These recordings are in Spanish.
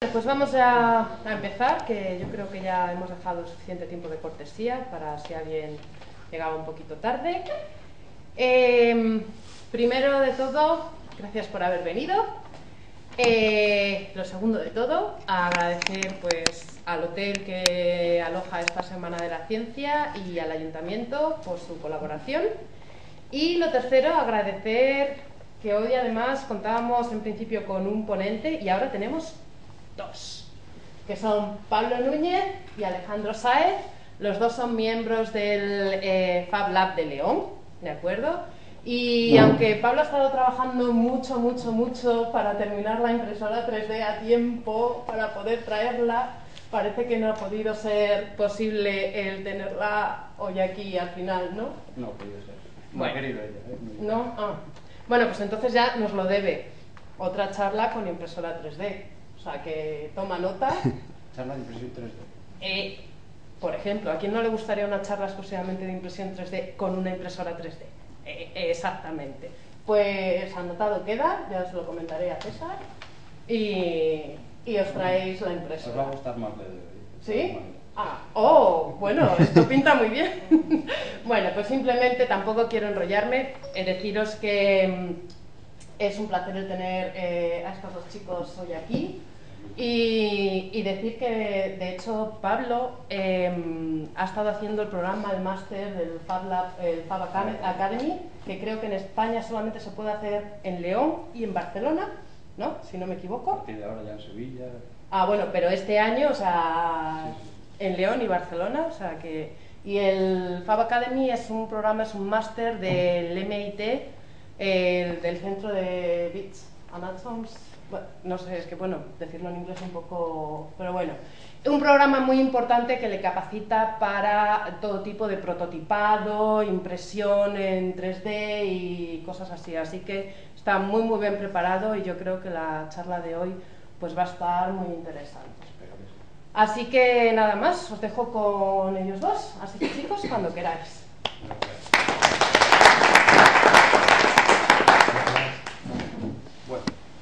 Pues vamos a empezar, que yo creo que ya hemos dejado suficiente tiempo de cortesía para si alguien llegaba un poquito tarde. Primero de todo, gracias por haber venido. Lo segundo de todo, agradecer pues al hotel que aloja esta Semana de la Ciencia y al Ayuntamiento por su colaboración. Y lo tercero, agradecer que hoy además contábamos en principio con un ponente y ahora tenemos dos, que son Pablo Núñez y Alejandro Sáez. Los dos son miembros del Fab Lab de León, ¿de acuerdo? Y aunque Pablo ha estado trabajando mucho para terminar la impresora 3D a tiempo para poder traerla, parece que no ha podido ser posible el tenerla hoy aquí al final, ¿no? No ha podido ser. No Bueno. ha querido ella. ¿No? Ah. Bueno, pues entonces ya nos lo debe. Otra charla con impresora 3D. O sea, que toma nota. Charla de impresión 3D. Por ejemplo, ¿a quién no le gustaría una charla exclusivamente de impresión 3D con una impresora 3D? Exactamente. Pues anotado queda, ya os lo comentaré a César. Y os traéis la impresora. Os va a gustar más de... ¿Sí? Bueno, esto pinta muy bien. Bueno, pues simplemente tampoco quiero enrollarme. Deciros que es un placer el tener a estos dos chicos hoy aquí. Y decir que, de hecho, Pablo ha estado haciendo el programa, el máster del Fab Lab, el Fab Academy, que creo que en España solamente se puede hacer en León y en Barcelona, ¿no? Si no me equivoco. A partir de ahora ya en Sevilla... Bueno, pero este año, o sea, Sí. en León y Barcelona, o sea que... Y el Fab Academy es un programa, es un máster del MIT, del Centro de Bits and Atoms. Bueno, no sé, es que bueno, decirlo en inglés un poco... Pero bueno, un programa muy importante que le capacita para todo tipo de prototipado, impresión en 3D y cosas así. Así que está muy bien preparado y yo creo que la charla de hoy pues va a estar muy interesante. Espero que sí. Así que nada más, os dejo con ellos dos. Así que chicos, cuando queráis. Bueno,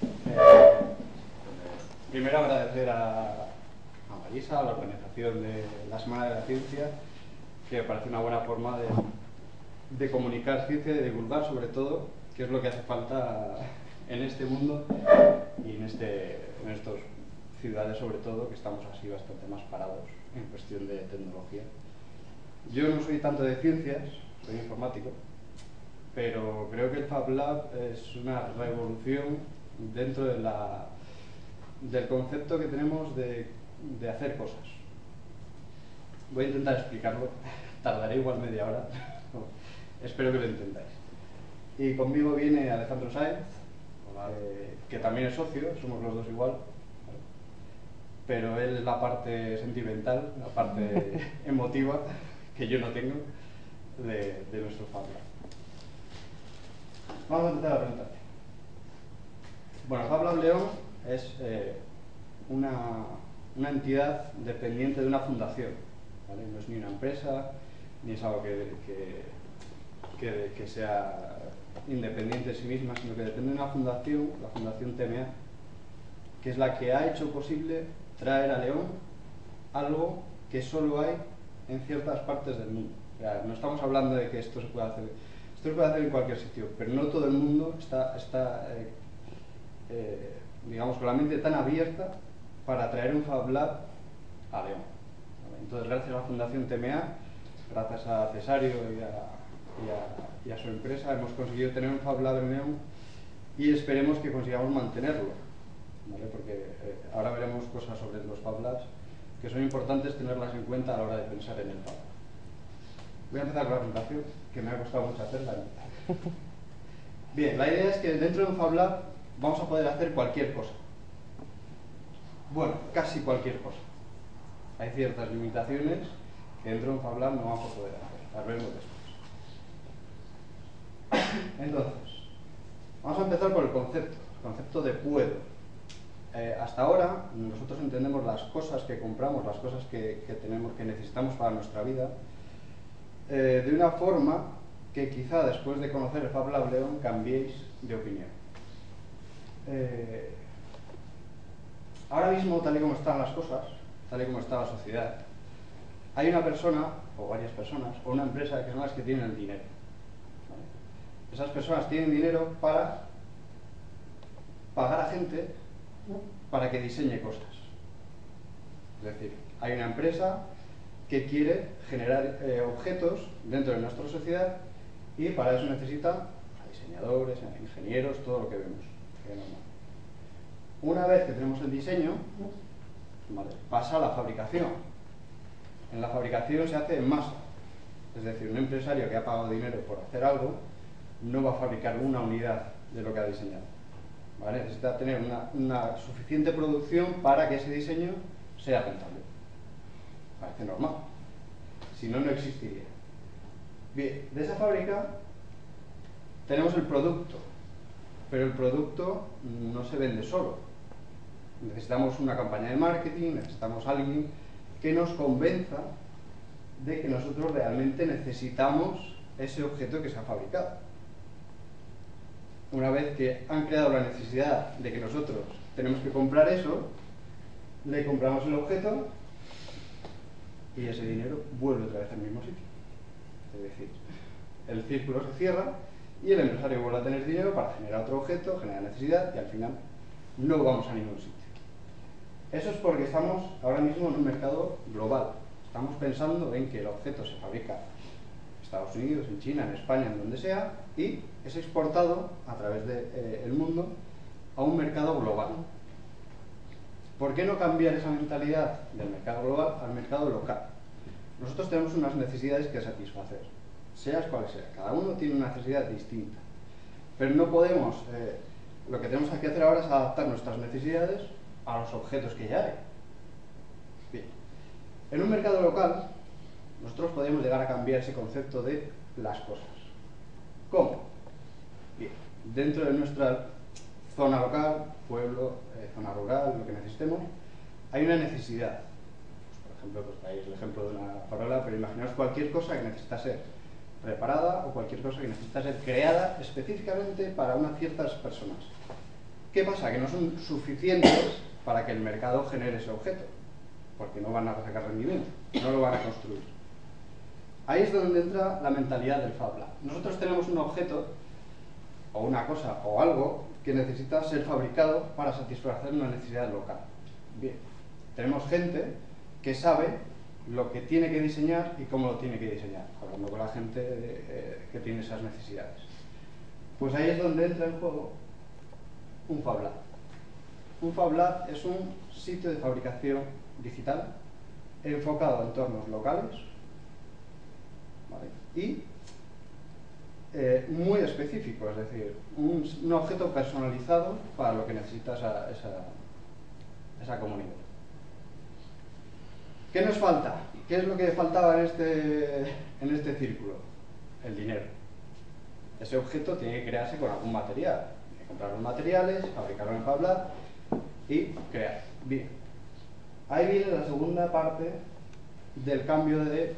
primero agradecer a Marisa, a la organización de la Semana de la Ciencia, que me parece una buena forma de comunicar ciencia y de divulgar sobre todo, que es lo que hace falta en este mundo y en estas ciudades sobre todo, que estamos así bastante más parados en cuestión de tecnología. Yo no soy tanto de ciencias, soy informático, pero creo que el Fab Lab es una revolución dentro del concepto que tenemos de hacer cosas. Voy a intentar explicarlo, tardaré igual media hora, espero que lo entendáis. Y conmigo viene Alejandro Sáez, que también es socio, somos los dos igual, ¿vale? Pero él es la parte sentimental, la parte emotiva, que yo no tengo, de nuestro Fab Lab. Vamos a empezar a preguntar. Bueno, Fab Lab León es una entidad dependiente de una fundación, ¿vale? No es ni una empresa, ni es algo que sea independiente de sí misma, sino que depende de una fundación, la Fundación TMA, que es la que ha hecho posible traer a León algo que solo hay en ciertas partes del mundo. O sea, no estamos hablando de que esto se puede hacer en cualquier sitio, pero no todo el mundo está digamos, con la mente tan abierta para traer un Fab Lab a León. ¿Vale? Entonces, gracias a la Fundación TMA, gracias a Cesario y a su empresa, hemos conseguido tener un Fab Lab en León y esperemos que consigamos mantenerlo, ¿vale? Porque ahora veremos cosas sobre los Fab Labs que son importantes tenerlas en cuenta a la hora de pensar en el Fab Lab. Voy a empezar con la presentación, que me ha costado mucho hacerla. Bien, la idea es que dentro de un Fab Lab vamos a poder hacer cualquier cosa. Bueno, casi cualquier cosa. Hay ciertas limitaciones que dentro de un Fab Lab no vamos a poder hacer. Las veremos después. Entonces, vamos a empezar por el concepto de puedo. Hasta ahora, nosotros entendemos las cosas que compramos, las cosas que tenemos, que necesitamos para nuestra vida, de una forma que quizá después de conocer el Fab Lab León cambiéis de opinión. ahora mismo, tal y como están las cosas, tal y como está la sociedad, hay una persona, o varias personas, o una empresa que son las que tienen el dinero. ¿Vale? Esas personas tienen dinero para pagar a gente para que diseñe cosas. Es decir, hay una empresa que quiere generar objetos dentro de nuestra sociedad y para eso necesita a diseñadores, a ingenieros, todo lo que vemos. Una vez que tenemos el diseño, ¿vale?, pasa a la fabricación. En la fabricación se hace en masa. Es decir, un empresario que ha pagado dinero por hacer algo no va a fabricar una unidad de lo que ha diseñado. ¿Vale? Necesita tener una suficiente producción para que ese diseño sea rentable. Parece normal. Si no, no existiría. Bien, de esa fábrica tenemos el producto, pero el producto no se vende solo. Necesitamos una campaña de marketing, necesitamos a alguien que nos convenza de que nosotros realmente necesitamos ese objeto que se ha fabricado. Una vez que han creado la necesidad de que nosotros tenemos que comprar eso, le compramos el objeto y ese dinero vuelve otra vez al mismo sitio. Es decir, el círculo se cierra y el empresario vuelve a tener dinero para generar otro objeto, generar necesidad y al final no vamos a ningún sitio. Eso es porque estamos ahora mismo en un mercado global. Estamos pensando en que el objeto se fabrica en Estados Unidos, en China, en España, en donde sea, y es exportado a través del mundo a un mercado global. ¿Por qué no cambiar esa mentalidad del mercado global al mercado local? Nosotros tenemos unas necesidades que satisfacer, seas cual sea. Cada uno tiene una necesidad distinta. Pero no podemos, lo que tenemos que hacer ahora es adaptar nuestras necesidades a los objetos que ya hay. Bien. En un mercado local, nosotros podemos llegar a cambiar ese concepto de las cosas. ¿Cómo? Bien. Dentro de nuestra zona local, pueblo, zona rural, lo que necesitemos, hay una necesidad. Por ejemplo, pues traéis el ejemplo de una farola, pero imaginaos cualquier cosa que necesita ser reparada o cualquier cosa que necesita ser creada específicamente para unas ciertas personas. ¿Qué pasa? Que no son suficientes para que el mercado genere ese objeto, porque no van a sacar rendimiento, no lo van a construir. Ahí es donde entra la mentalidad del Fab Lab. Nosotros tenemos un objeto, o una cosa, o algo, que necesita ser fabricado para satisfacer una necesidad local. Bien, tenemos gente que sabe lo que tiene que diseñar y cómo lo tiene que diseñar, hablando con la gente que tiene esas necesidades. Pues ahí es donde entra en juego un Fab Lab. Un Fab Lab es un sitio de fabricación digital enfocado a entornos locales, ¿vale?, y muy específico, es decir, un objeto personalizado para lo que necesita esa comunidad. ¿Qué nos falta? ¿Qué es lo que faltaba en este círculo? El dinero. Ese objeto tiene que crearse con algún material. Hay que comprar los materiales, fabricarlo en Fab Lab y crear. Bien. Ahí viene la segunda parte del cambio de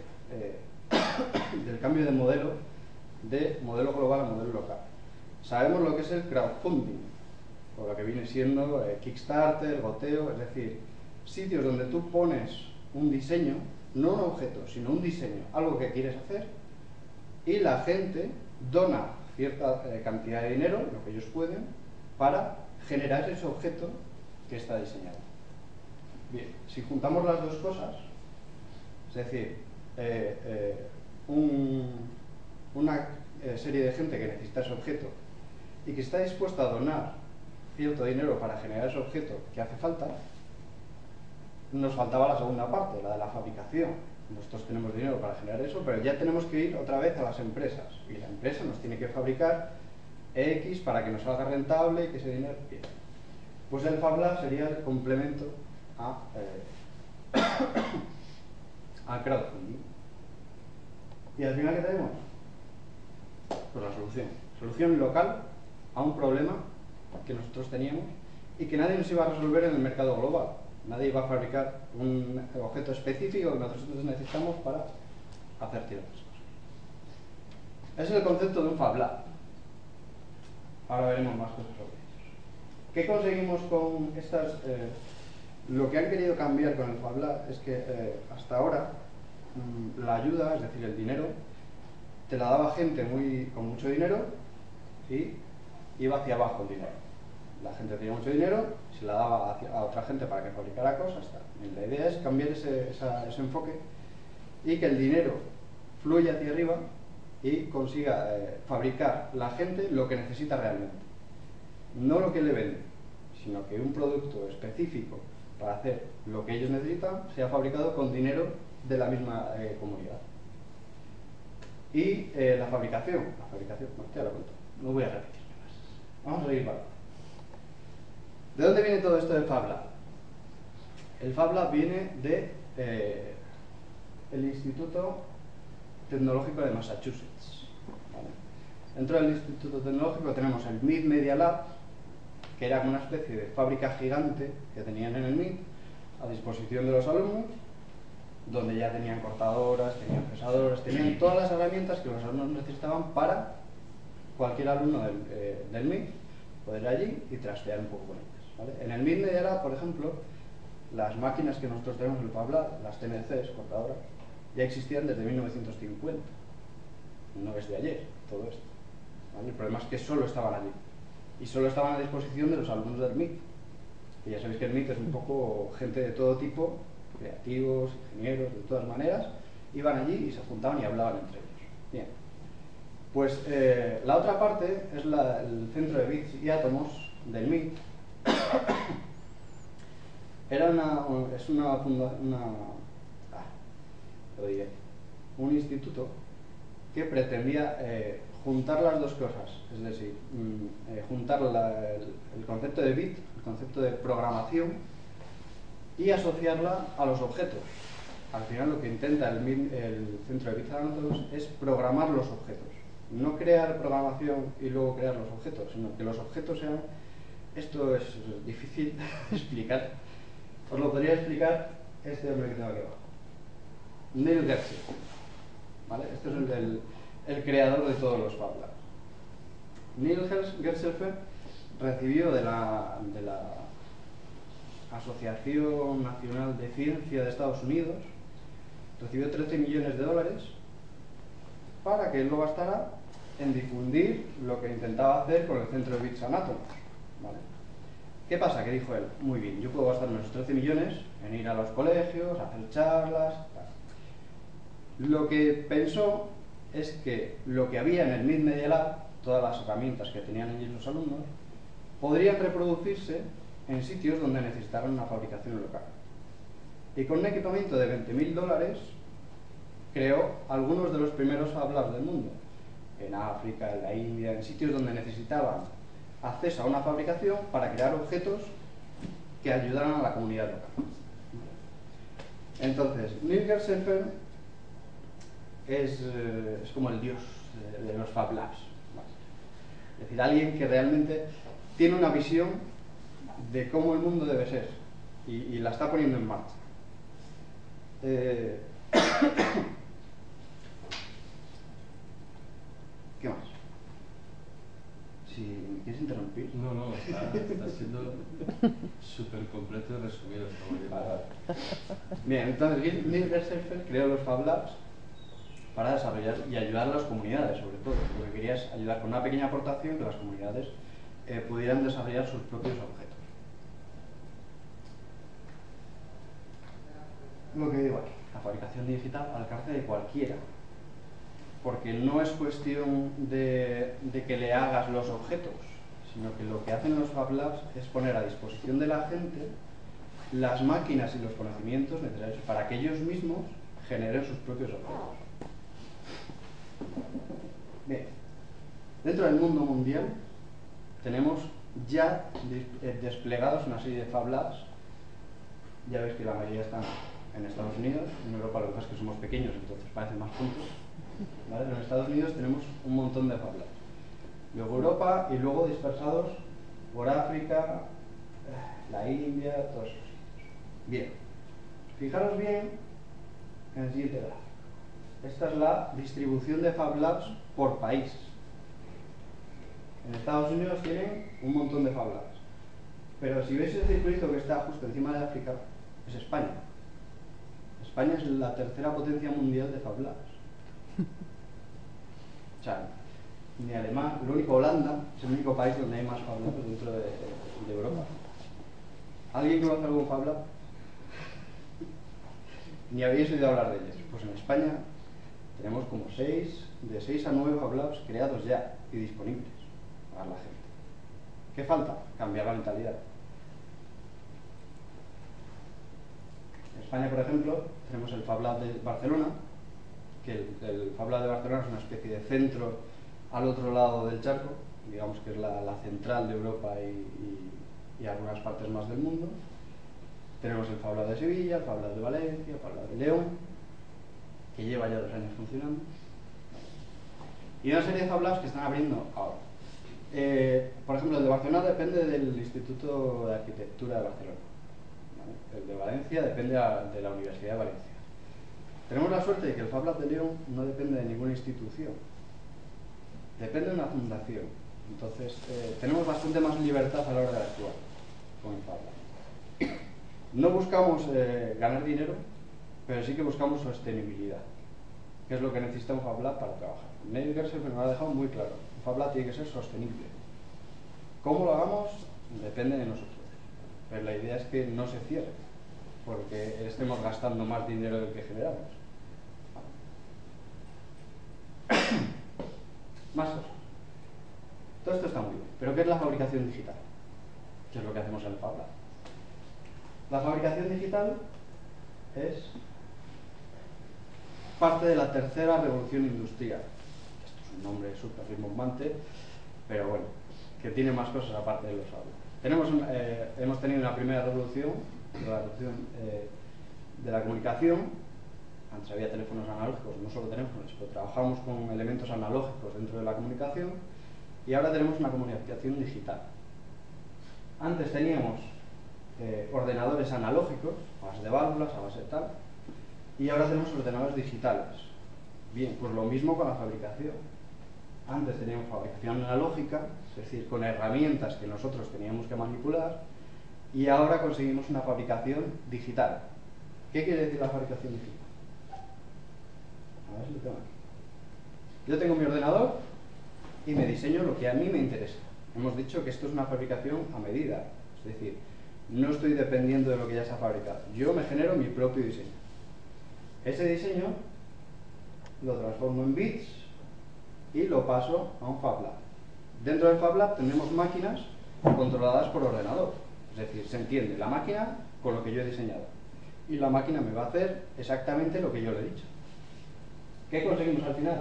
modelo, de modelo global a modelo local. Sabemos lo que es el crowdfunding, o lo que viene siendo Kickstarter, Goteo, es decir, sitios donde tú pones un diseño, no un objeto, sino un diseño, algo que quieres hacer, y la gente dona cierta cantidad de dinero, lo que ellos pueden, para generar ese objeto que está diseñado. Bien, si juntamos las dos cosas, es decir, una serie de gente que necesita ese objeto y que está dispuesta a donar cierto dinero para generar ese objeto que hace falta, nos faltaba la segunda parte, la de la fabricación. Nosotros tenemos dinero para generar eso, pero ya tenemos que ir otra vez a las empresas y la empresa nos tiene que fabricar X para que nos salga rentable y que ese dinero... Bien. Pues el Fab Lab sería el complemento al crowdfunding. ¿Y al final qué tenemos? Pues la solución. Solución local a un problema que nosotros teníamos y que nadie nos iba a resolver en el mercado global. Nadie iba a fabricar un objeto específico que nosotros necesitamos para hacer ciertas cosas. Ese es el concepto de un Fab Lab. Ahora veremos más cosas sobre ellos. ¿Qué conseguimos con Lo que han querido cambiar con el Fab Lab es que hasta ahora la ayuda, es decir, el dinero, te la daba gente con mucho dinero y iba hacia abajo el dinero. La gente tenía mucho dinero, se la daba a otra gente para que fabricara cosas. Y la idea es cambiar ese enfoque y que el dinero fluya hacia arriba y consiga fabricar la gente lo que necesita realmente. No lo que le venden, sino que un producto específico para hacer lo que ellos necesitan sea fabricado con dinero de la misma comunidad. Y la fabricación, bueno, te lo cuento, no voy a repetirme más. Vamos a seguir para. ¿De dónde viene todo esto del Fab Lab? El Fab Lab viene de el Instituto Tecnológico de Massachusetts. ¿Vale? Dentro del Instituto Tecnológico tenemos el MIT Media Lab, que era una especie de fábrica gigante que tenían en el MIT a disposición de los alumnos, donde ya tenían cortadoras, tenían fresadoras, tenían todas las herramientas que los alumnos necesitaban para cualquier alumno del MIT poder ir allí y trastear un poco con ellas. ¿Vale? En el MIT Media Lab, por ejemplo, las máquinas que nosotros tenemos en el Fab Lab, las TNCs, cortadoras, ya existían desde 1950. No es de ayer todo esto. ¿Vale? El problema es que solo estaban allí. Y solo estaban a disposición de los alumnos del MIT. Y ya sabéis que el MIT es un poco gente de todo tipo, creativos, ingenieros, de todas maneras, iban allí y se juntaban y hablaban entre ellos. Bien. Pues la otra parte es el centro de bits y átomos del MIT. Un instituto que pretendía juntar las dos cosas, es decir, juntar el concepto de bit, el concepto de programación, y asociarla a los objetos. Al final lo que intenta el centro de bits and átomos es programar los objetos, no crear programación y luego crear los objetos, sino que los objetos sean... Esto es difícil de explicar. Os lo podría explicar este hombre que tengo aquí abajo, Neil Gersel. ¿Vale? Este es el creador de todos los Fab Labs. Neil Gersel recibió de la Asociación Nacional de Ciencia de Estados Unidos, recibió 13 millones de dólares para que él lo gastara en difundir lo que intentaba hacer con el centro de bits and átomos. ¿Vale? ¿Qué pasa? Que dijo él, muy bien, yo puedo gastarme esos 13 millones en ir a los colegios, hacer charlas, tal. Lo que pensó es que lo que había en el MIT Media Lab, todas las herramientas que tenían allí los alumnos, podrían reproducirse en sitios donde necesitaran una fabricación local. Y con un equipamiento de $20.000 creó algunos de los primeros Fab Labs del mundo, en África, en la India, en sitios donde necesitaban acceso a una fabricación para crear objetos que ayudaran a la comunidad local. Entonces, Neil Gersel es como el dios de los Fab Labs. Es decir, alguien que realmente tiene una visión de cómo el mundo debe ser y la está poniendo en marcha. ¿Qué más? Si me quieres interrumpir. No, está siendo súper completo y resumido. Vale. Bien, entonces Neil Gersel creó los Fab Labs para desarrollar y ayudar a las comunidades, sobre todo. Lo que quería es ayudar con una pequeña aportación que las comunidades pudieran desarrollar sus propios objetos. Lo que digo aquí, la fabricación digital al alcance de cualquiera. Porque no es cuestión de que le hagas los objetos, sino que lo que hacen los Fab Labs es poner a disposición de la gente las máquinas y los conocimientos necesarios para que ellos mismos generen sus propios objetos. Bien, dentro del mundo mundial tenemos ya desplegados una serie de Fab Labs. Ya veis que la mayoría están en Estados Unidos. En Europa lo que pasa es que somos pequeños, entonces parecen más puntos. ¿Vale? En Estados Unidos tenemos un montón de Fab Labs. Luego Europa y luego dispersados por África, la India, todos esos sitios. Bien, fijaros bien en el siguiente gráfico. Esta es la distribución de Fab Labs por país. En Estados Unidos tienen un montón de Fab Labs. Pero si veis el circulito que está justo encima de África, es España. España es la tercera potencia mundial de Fab Labs. O sea, ni Alemania, lo único Holanda es el único país donde hay más Fab Labs dentro de Europa. ¿Alguien conoce algún Fab Lab? Ni habéis oído hablar de ellos. Pues en España tenemos como de 6 a 9 Fab Labs creados ya y disponibles para la gente. ¿Qué falta? Cambiar la mentalidad. En España, por ejemplo, tenemos el Fab Lab de Barcelona, que el Fab Lab de Barcelona es una especie de centro al otro lado del charco, digamos que es la central de Europa y algunas partes más del mundo. Tenemos el Fab Lab de Sevilla, el Fab Lab de Valencia, el Fab Lab de León, que lleva ya 2 años funcionando, y una serie de Fab Labs que están abriendo ahora. Por ejemplo, el de Barcelona depende del Instituto de Arquitectura de Barcelona, ¿vale? El de Valencia depende de la Universidad de Valencia. Tenemos la suerte de que el Fab Lab de León no depende de ninguna institución, depende de una fundación. Entonces, tenemos bastante más libertad a la hora de actuar con el Fab Lab. No buscamos ganar dinero, pero sí que buscamos sostenibilidad, que es lo que necesita un Fab Lab para trabajar. Neil Gersel me lo ha dejado muy claro. Un Fab Lab tiene que ser sostenible. ¿Cómo lo hagamos? Depende de nosotros. Pero la idea es que no se cierre, porque estemos gastando más dinero del que generamos. Más cosas. Todo esto está muy bien. ¿Pero qué es la fabricación digital? ¿Qué es lo que hacemos en el Fab Lab? La fabricación digital es parte de la tercera revolución industrial. Esto es un nombre súper rimbombante, pero bueno, que tiene más cosas aparte de los audios. Hemos tenido una primera revolución, la revolución de la comunicación. Antes había teléfonos analógicos, no solo teléfonos, pero trabajamos con elementos analógicos dentro de la comunicación, y ahora tenemos una comunicación digital. Antes teníamos ordenadores analógicos, a base de válvulas, a base de tal, y ahora tenemos ordenadores digitales. Bien, pues lo mismo con la fabricación. Antes teníamos fabricación analógica, es decir, con herramientas que nosotros teníamos que manipular, y ahora conseguimos una fabricación digital. ¿Qué quiere decir la fabricación digital? A ver si lo tengo aquí. Yo tengo mi ordenador y me diseño lo que a mí me interesa. Hemos dicho que esto es una fabricación a medida, es decir, no estoy dependiendo de lo que ya se ha fabricado. Yo me genero mi propio diseño. Ese diseño lo transformo en bits y lo paso a un Fab Lab. Dentro del Fab Lab tenemos máquinas controladas por ordenador. Es decir, se entiende la máquina con lo que yo he diseñado. Y la máquina me va a hacer exactamente lo que yo le he dicho. ¿Qué conseguimos al final?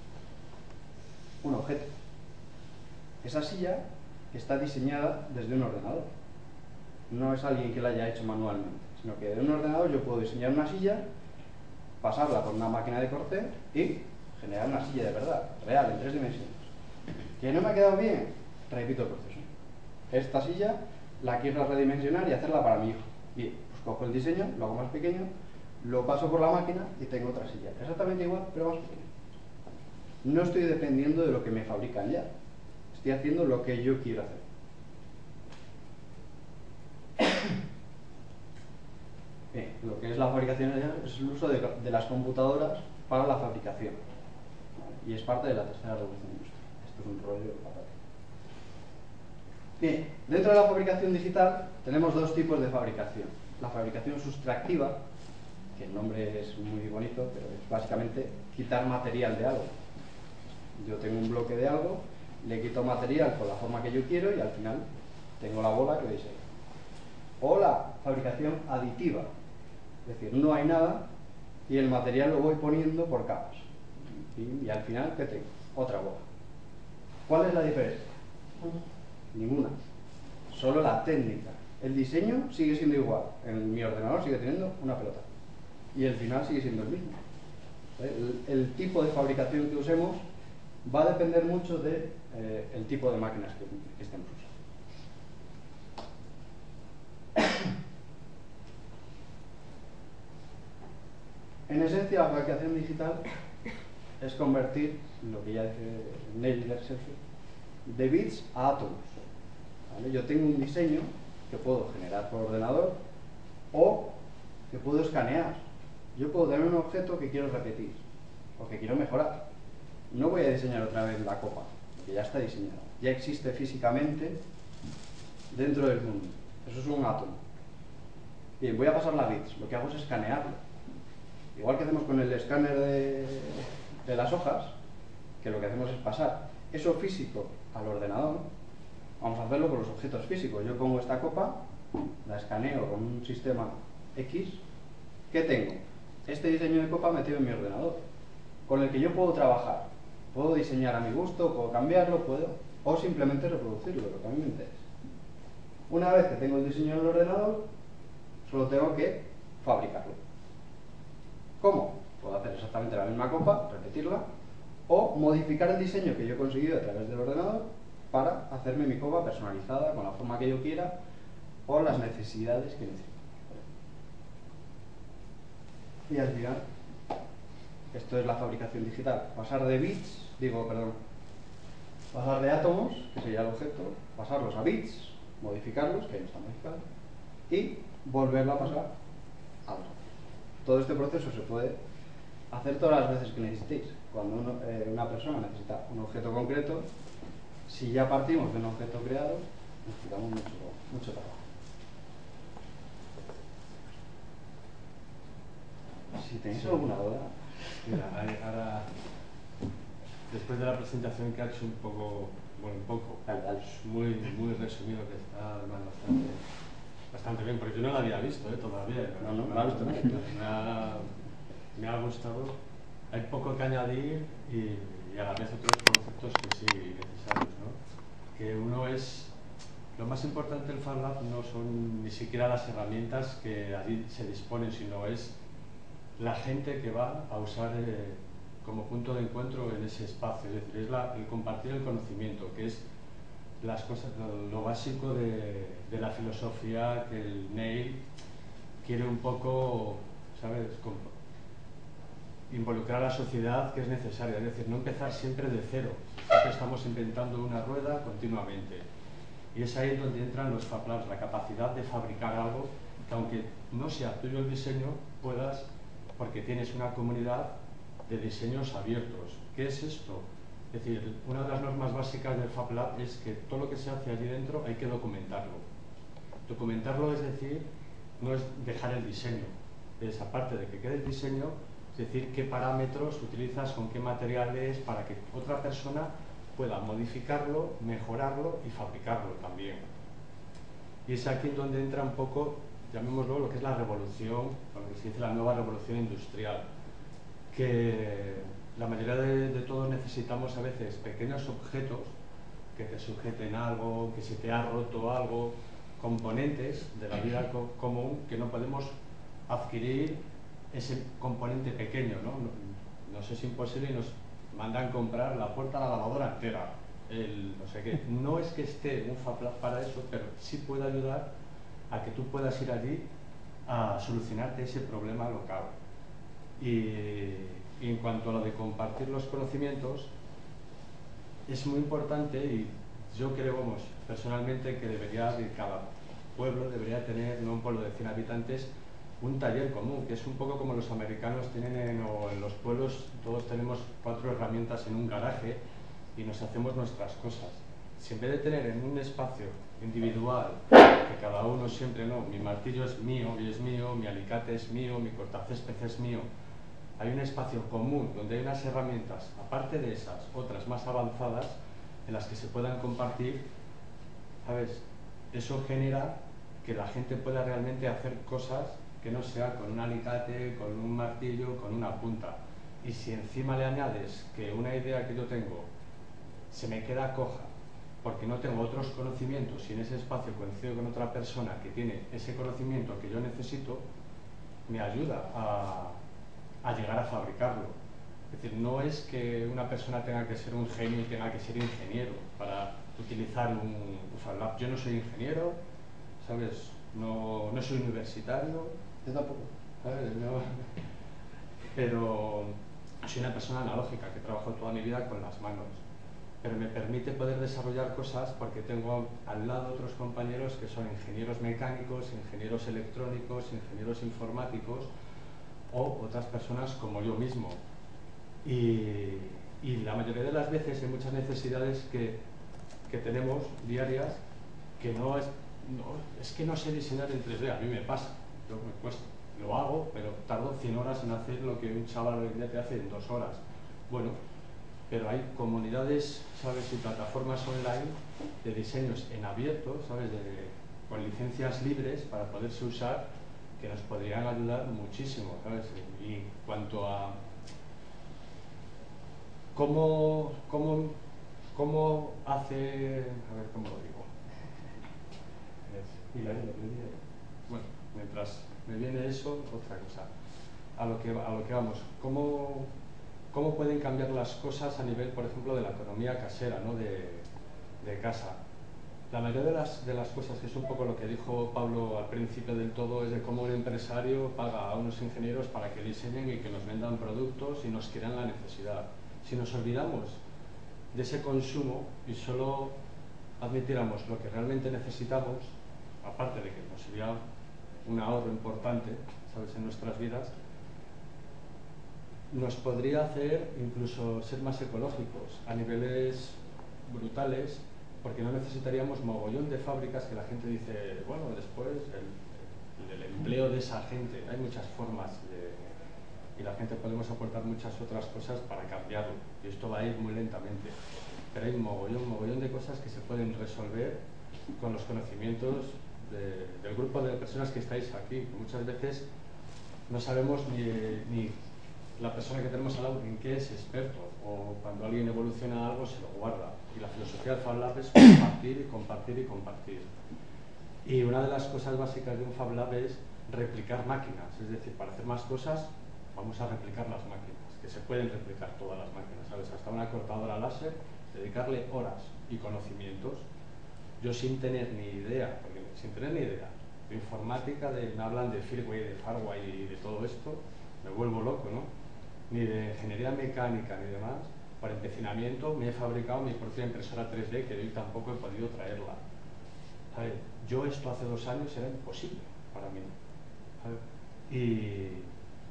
Un objeto. Esa silla está diseñada desde un ordenador. No es alguien que la haya hecho manualmente, sino que de un ordenador yo puedo diseñar una silla, pasarla por una máquina de corte y generar una silla de verdad, real, en 3 dimensiones. ¿Que no me ha quedado bien? Repito el proceso. Esta silla la quiero redimensionar y hacerla para mi hijo. Bien, pues cojo el diseño, lo hago más pequeño, lo paso por la máquina y tengo otra silla. Exactamente igual, pero más pequeña. No estoy dependiendo de lo que me fabrican ya. Estoy haciendo lo que yo quiero hacer. Bien, lo que es la fabricación es el uso de las computadoras para la fabricación. Y es parte de la tercera revolución industrial. Esto es un rollo aparte. Bien, dentro de la fabricación digital tenemos 2 tipos de fabricación. La fabricación sustractiva, que el nombre es muy bonito, pero es básicamente quitar material de algo. Yo tengo un bloque de algo, le quito material con la forma que yo quiero y al final tengo la bola que diseño. O la fabricación aditiva, es decir, no hay nada y el material lo voy poniendo por capas. Y al final, ¿qué tengo? Otra bola. ¿Cuál es la diferencia? Ninguna. Solo la técnica. El diseño sigue siendo igual. En mi ordenador sigue teniendo una pelota. Y el final sigue siendo el mismo. El tipo de fabricación que usemos va a depender mucho del tipo de máquinas que estemos usando. En esencia, la fabricación digital es convertir lo que ya dice Neil Gersel de bits a átomos. ¿Vale? Yo tengo un diseño que puedo generar por ordenador o que puedo escanear. Yo puedo tener un objeto que quiero repetir o que quiero mejorar. No voy a diseñar otra vez la copa, porque ya está diseñada. Ya existe físicamente dentro del mundo. Eso es un átomo. Bien, voy a pasarla a bits. Lo que hago es escanearlo. Igual que hacemos con el escáner de las hojas, que lo que hacemos es pasar eso físico al ordenador. Vamos a hacerlo con los objetos físicos. Yo pongo esta copa, la escaneo con un sistema X. ¿Qué tengo? Este diseño de copa metido en mi ordenador, con el que yo puedo trabajar. Puedo diseñar a mi gusto, puedo cambiarlo, o simplemente reproducirlo, lo que a mí me interesa. Una vez que tengo el diseño en el ordenador, solo tengo que fabricarlo. ¿Cómo? Puedo hacer exactamente la misma copa, repetirla, o modificar el diseño que yo he conseguido a través del ordenador para hacerme mi copa personalizada con la forma que yo quiera o las necesidades que necesito. Y al final, esto es la fabricación digital. Pasar de bits, pasar de átomos, que sería el objeto, pasarlos a bits, modificarlos, que ahí no están modificados, y volverlo a pasar a los átomos. Todo este proceso se puede hacer todas las veces que necesitéis. Cuando una persona necesita un objeto concreto, si ya partimos de un objeto creado, necesitamos mucho trabajo. Si tenéis alguna duda... Mira, ahora, después de la presentación que ha hecho un poco, Dale. muy resumido, que está además bastante bien, porque yo no lo había visto todavía. No lo has visto nada. Me ha gustado. Hay poco que añadir y a la vez otros conceptos que sí necesarios, ¿no? Que uno es, lo más importante del FabLab no son ni siquiera las herramientas que allí se disponen, sino es la gente que va a usar como punto de encuentro en ese espacio. Es decir, es el compartir el conocimiento, que es las cosas, lo básico de la filosofía que el Neil quiere un poco, ¿sabes?, involucrar a la sociedad, que es necesaria. Es decir, no empezar siempre de cero. Siempre estamos inventando una rueda continuamente. Y es ahí donde entran los FabLabs, la capacidad de fabricar algo que, aunque no sea tuyo el diseño, puedas, porque tienes una comunidad de diseños abiertos. ¿Qué es esto? Es decir, una de las normas básicas del FabLab es que todo lo que se hace allí dentro hay que documentarlo. Documentarlo, es decir, no es dejar el diseño. Es, aparte de que quede el diseño, es decir, qué parámetros utilizas, con qué materiales, para que otra persona pueda modificarlo, mejorarlo y fabricarlo también. Y es aquí donde entra un poco, llamémoslo, lo que es la revolución, lo que se dice la nueva revolución industrial, que la mayoría de todos necesitamos a veces pequeños objetos que te sujeten algo, que se te ha roto algo, componentes de la vida común que no podemos adquirir ese componente pequeño, ¿no? Nos es imposible y nos mandan comprar la puerta de la lavadora entera, no sé qué. No es que esté un FabLab para eso, pero sí puede ayudar a que tú puedas ir allí a solucionarte ese problema local. Y en cuanto a lo de compartir los conocimientos, es muy importante, y yo creo, personalmente, que cada pueblo debería tener, no un pueblo de 100 habitantes, un taller común, que es un poco como los americanos tienen en los pueblos. Todos tenemos 4 herramientas en un garaje y nos hacemos nuestras cosas. Si en vez de tener en un espacio individual, que cada uno siempre, no, mi martillo es mío y es mío, mi alicate es mío, mi cortacésped es mío, hay un espacio común donde hay unas herramientas, aparte de esas, otras más avanzadas, en las que se puedan compartir, ¿sabes? Eso genera que la gente pueda realmente hacer cosas que no sea con un alicate, con un martillo, con una punta. Y si encima le añades que una idea que yo tengo se me queda coja porque no tengo otros conocimientos y en ese espacio coincido con otra persona que tiene ese conocimiento que yo necesito, me ayuda a llegar a fabricarlo. Es decir, no es que una persona tenga que ser un genio y tenga que ser ingeniero para utilizar un FabLab. Yo no soy ingeniero, ¿sabes? No soy universitario. Yo tampoco. ¿Sabes? No. Pero soy una persona analógica que trabajo toda mi vida con las manos. pero me permite poder desarrollar cosas porque tengo al lado otros compañeros que son ingenieros mecánicos, ingenieros electrónicos, ingenieros informáticos o otras personas como yo mismo. Y la mayoría de las veces hay muchas necesidades que tenemos diarias que es que no sé diseñar en 3D, a mí me pasa, yo me cuesta, lo hago, pero tardo 100 horas en hacer lo que un chaval hoy en día te hace en 2 horas. Bueno, pero hay comunidades, ¿sabes? Y plataformas online de diseños en abierto, ¿sabes? Con licencias libres para poderse usar, que nos podrían ayudar muchísimo, ¿sabes? Y en cuanto a cómo hace, a ver cómo lo digo. Bueno, mientras me viene eso, otra cosa. A lo que vamos, ¿cómo pueden cambiar las cosas a nivel, por ejemplo, de la economía casera, ¿no? de casa? La mayoría de las cosas, que es un poco lo que dijo Pablo al principio del todo, es de cómo un empresario paga a unos ingenieros para que diseñen y que nos vendan productos y nos crean la necesidad. Si nos olvidamos de ese consumo y solo admitiéramos lo que realmente necesitamos, aparte de que nos sería un ahorro importante, ¿sabes?, en nuestras vidas, nos podría hacer incluso ser más ecológicos a niveles brutales, porque no necesitaríamos mogollón de fábricas que la gente dice, bueno, después el empleo de esa gente, hay muchas formas y la gente podemos aportar muchas otras cosas para cambiarlo, y esto va a ir muy lentamente, pero hay un mogollón de cosas que se pueden resolver con los conocimientos del grupo de personas que estáis aquí. Muchas veces no sabemos ni la persona que tenemos al lado en qué es experto, o cuando alguien evoluciona algo se lo guarda, y la filosofía del Fab Lab es compartir y compartir y compartir. Y una de las cosas básicas de un Fab Lab es replicar máquinas, es decir, para hacer más cosas vamos a replicar las máquinas, que se pueden replicar todas las máquinas, ¿sabes? Hasta una cortadora láser, dedicarle horas y conocimientos. Yo sin tener ni idea de informática, me hablan de firmware, de hardware y de todo esto, me vuelvo loco, ¿no? Ni de ingeniería mecánica ni demás. Por empecinamiento me he fabricado mi propia impresora 3D, que hoy tampoco he podido traerla. ¿Sabes? Yo esto hace 2 años era imposible para mí. ¿Sabes? Y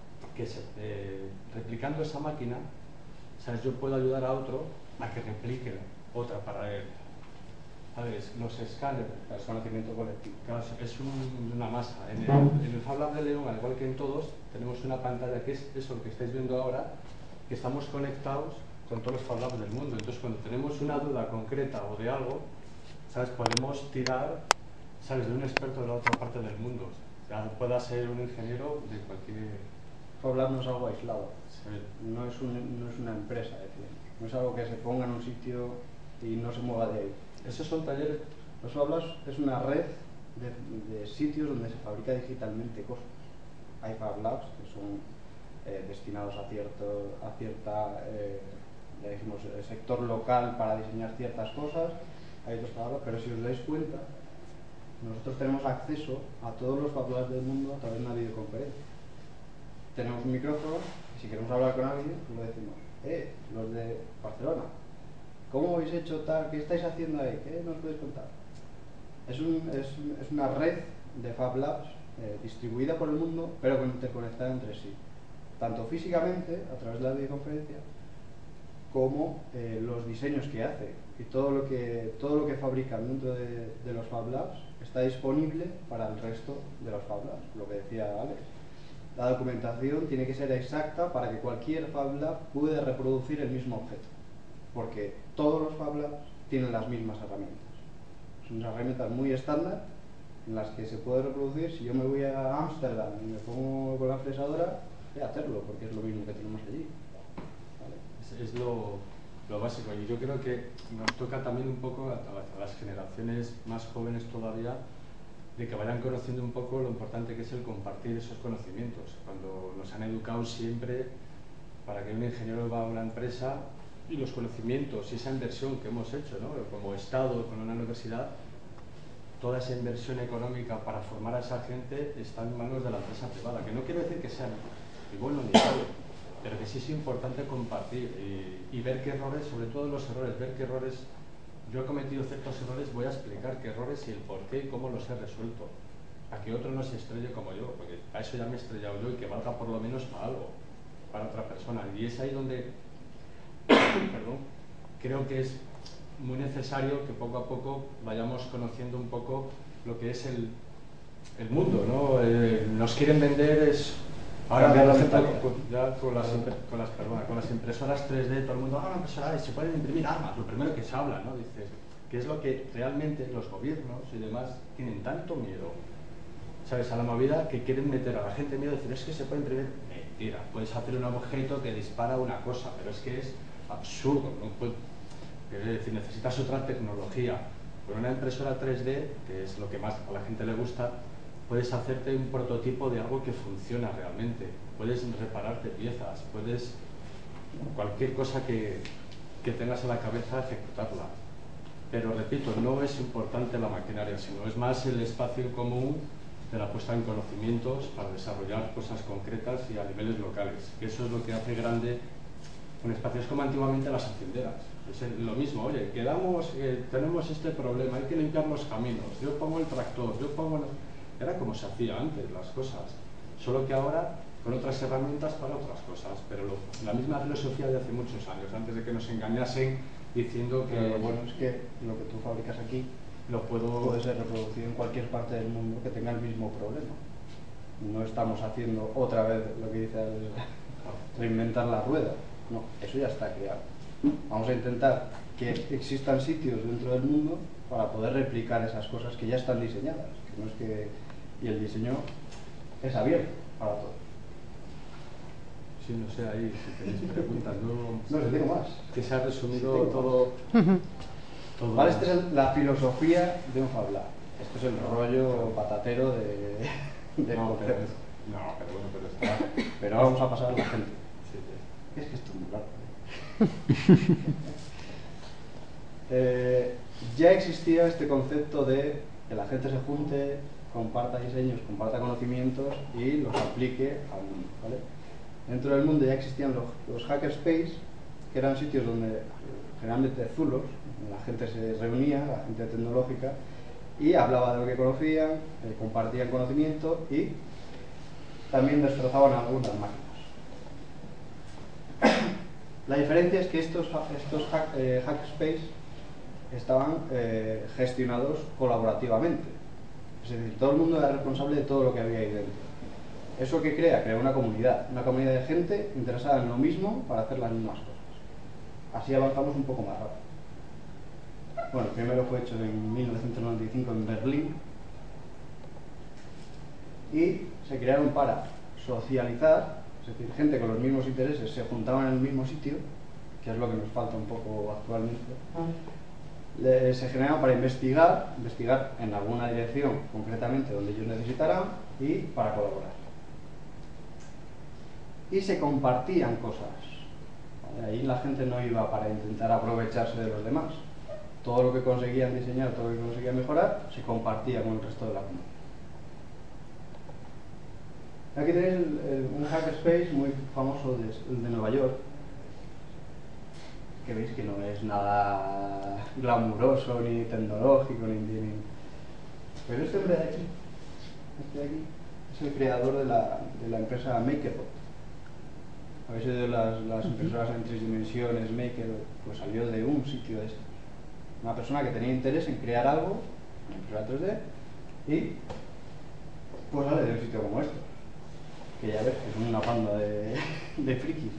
replicando esa máquina, ¿sabes?, yo puedo ayudar a otro a que replique otra para él. ¿Sabes? Los escáneres, el conocimiento colectivo. Claro, es una masa. En el Fab Lab de León, al igual que en todos, tenemos una pantalla que es eso que estáis viendo ahora, que estamos conectados con todos los Fab Labs del mundo. Entonces, cuando tenemos una duda concreta o de algo, ¿sabes?, podemos tirar, ¿sabes?, de un experto de la otra parte del mundo. Ya pueda ser un ingeniero de cualquier... Fab Lab no es algo aislado, Sí. no es una empresa, es decir, no es algo que se ponga en un sitio y no se mueva de ahí. Esos son talleres. Los Fab Labs es una red de sitios donde se fabrica digitalmente cosas. Hay Fab Labs que son destinados a cierta sector local para diseñar ciertas cosas. Hay otros Fab Labs, pero si os dais cuenta, nosotros tenemos acceso a todos los Fab Labs del mundo a través de una videoconferencia. Tenemos un micrófono y si queremos hablar con alguien, pues lo decimos, los de Barcelona, ¿cómo habéis hecho tal? ¿Qué estáis haciendo ahí? ¿Qué nos podéis contar? Es una red de Fab Labs distribuida por el mundo, pero interconectada entre sí, tanto físicamente, a través de la videoconferencia, como los diseños que hace. Y todo lo que fabrican dentro de los Fab Labs está disponible para el resto de los Fab Labs, lo que decía Alex. La documentación tiene que ser exacta para que cualquier Fab Lab pueda reproducir el mismo objeto, porque todos los Fab Labs tienen las mismas herramientas. Son herramientas muy estándar en las que se puede reproducir. Si yo me voy a Ámsterdam y me pongo con la fresadora, voy a hacerlo, porque es lo mismo que tenemos allí. ¿Vale? Es lo básico, y yo creo que nos toca también un poco a las generaciones más jóvenes todavía, de que vayan conociendo un poco lo importante que es el compartir esos conocimientos. Cuando nos han educado siempre para que un ingeniero va a una empresa y los conocimientos y esa inversión que hemos hecho, ¿no?, como Estado, con una universidad, toda esa inversión económica para formar a esa gente está en manos de la empresa privada, que no quiero decir que sea ni bueno ni malo, pero que sí es importante compartir y ver qué errores, sobre todo los errores, ver qué errores. Yo he cometido ciertos errores, voy a explicar qué errores y el por qué y cómo los he resuelto, para que otro no se estrelle como yo, porque a eso ya me he estrellado yo y que valga por lo menos para algo, para otra persona. Y es ahí donde perdón, creo que es muy necesario que poco a poco vayamos conociendo un poco lo que es el mundo, ¿no? Nos quieren vender ahora Cambiar la por ejemplo, mentalidad. ya con las impresoras 3D, todo el mundo, una impresora, se pueden imprimir armas, lo primero que se habla, ¿no? Dices, ¿qué es lo que realmente los gobiernos y demás tienen tanto miedo? ¿Sabes? A la movida que quieren meter a la gente miedo, decir, es que se puede imprimir. Mentira, puedes hacer un objeto que dispara una cosa, pero es que es absurdo, ¿no? Es decir, necesitas otra tecnología. Con una impresora 3D, que es lo que más a la gente le gusta, puedes hacerte un prototipo de algo que funciona realmente. Puedes repararte piezas, puedes cualquier cosa que tengas en la cabeza ejecutarla. Pero repito, no es importante la maquinaria, sino es más el espacio común de la puesta en conocimientos para desarrollar cosas concretas y a niveles locales. Eso es lo que hace grande un espacio. Es como antiguamente las hacienderas. Es lo mismo, oye, quedamos, tenemos este problema, hay que limpiar los caminos, yo pongo el tractor, yo pongo... Era como se hacía antes las cosas, solo que ahora con otras herramientas para otras cosas, pero la misma filosofía de hace muchos años, antes de que nos engañasen diciendo que... Pero lo bueno es que lo que tú fabricas aquí puede ser reproducido en cualquier parte del mundo que tenga el mismo problema. No estamos haciendo otra vez lo que dice reinventar la rueda. No, eso ya está creado. Vamos a intentar que existan sitios dentro del mundo para poder replicar esas cosas que ya están diseñadas. Que no es que... Y el diseño es abierto para todos. Sí, no sé, ahí si tenéis preguntas, no sé, tengo más. Que se ha resumido Sí, todo. Vale, esta es la filosofía de un Fab Lab. Esto es el rollo patatero de concepto. Pero bueno, pero está... Pero ahora vamos a pasar a la gente. Sí, sí. Es que esto es muy largo. Ya existía este concepto de que la gente se junte, comparta diseños, comparta conocimientos y los aplique al mundo, ¿vale? Dentro del mundo ya existían los hackerspace, que eran sitios donde generalmente zulos, la gente se reunía, la gente tecnológica, y hablaba de lo que conocían, compartían conocimiento y también destrozaban algunas máquinas. La diferencia es que estos hackerspace estaban gestionados colaborativamente. Es decir, todo el mundo era responsable de todo lo que había ahí dentro. ¿Eso qué crea? Crea una comunidad de gente interesada en lo mismo para hacer las mismas cosas. Así avanzamos un poco más rápido. Bueno, el primero fue hecho en 1995 en Berlín y se crearon para socializar, es decir, gente con los mismos intereses se juntaban en el mismo sitio, que es lo que nos falta un poco actualmente. Se generaban para investigar en alguna dirección concretamente donde ellos necesitaran y para colaborar. Y se compartían cosas. Ahí la gente no iba para intentar aprovecharse de los demás. Todo lo que conseguían diseñar, todo lo que conseguían mejorar, se compartía con el resto de la comunidad. Aquí tenéis un hackerspace muy famoso, el de Nueva York, que veis que no es nada glamuroso, ni tecnológico, ni... Pero este hombre de aquí es el creador de la empresa MakerBot. Habéis oído las impresoras en 3 dimensiones, MakerBot, pues salió de un sitio de este. Una persona que tenía interés en crear algo, una impresora 3D, y pues sale de un sitio como este. Que ya ves que son una banda de frikis.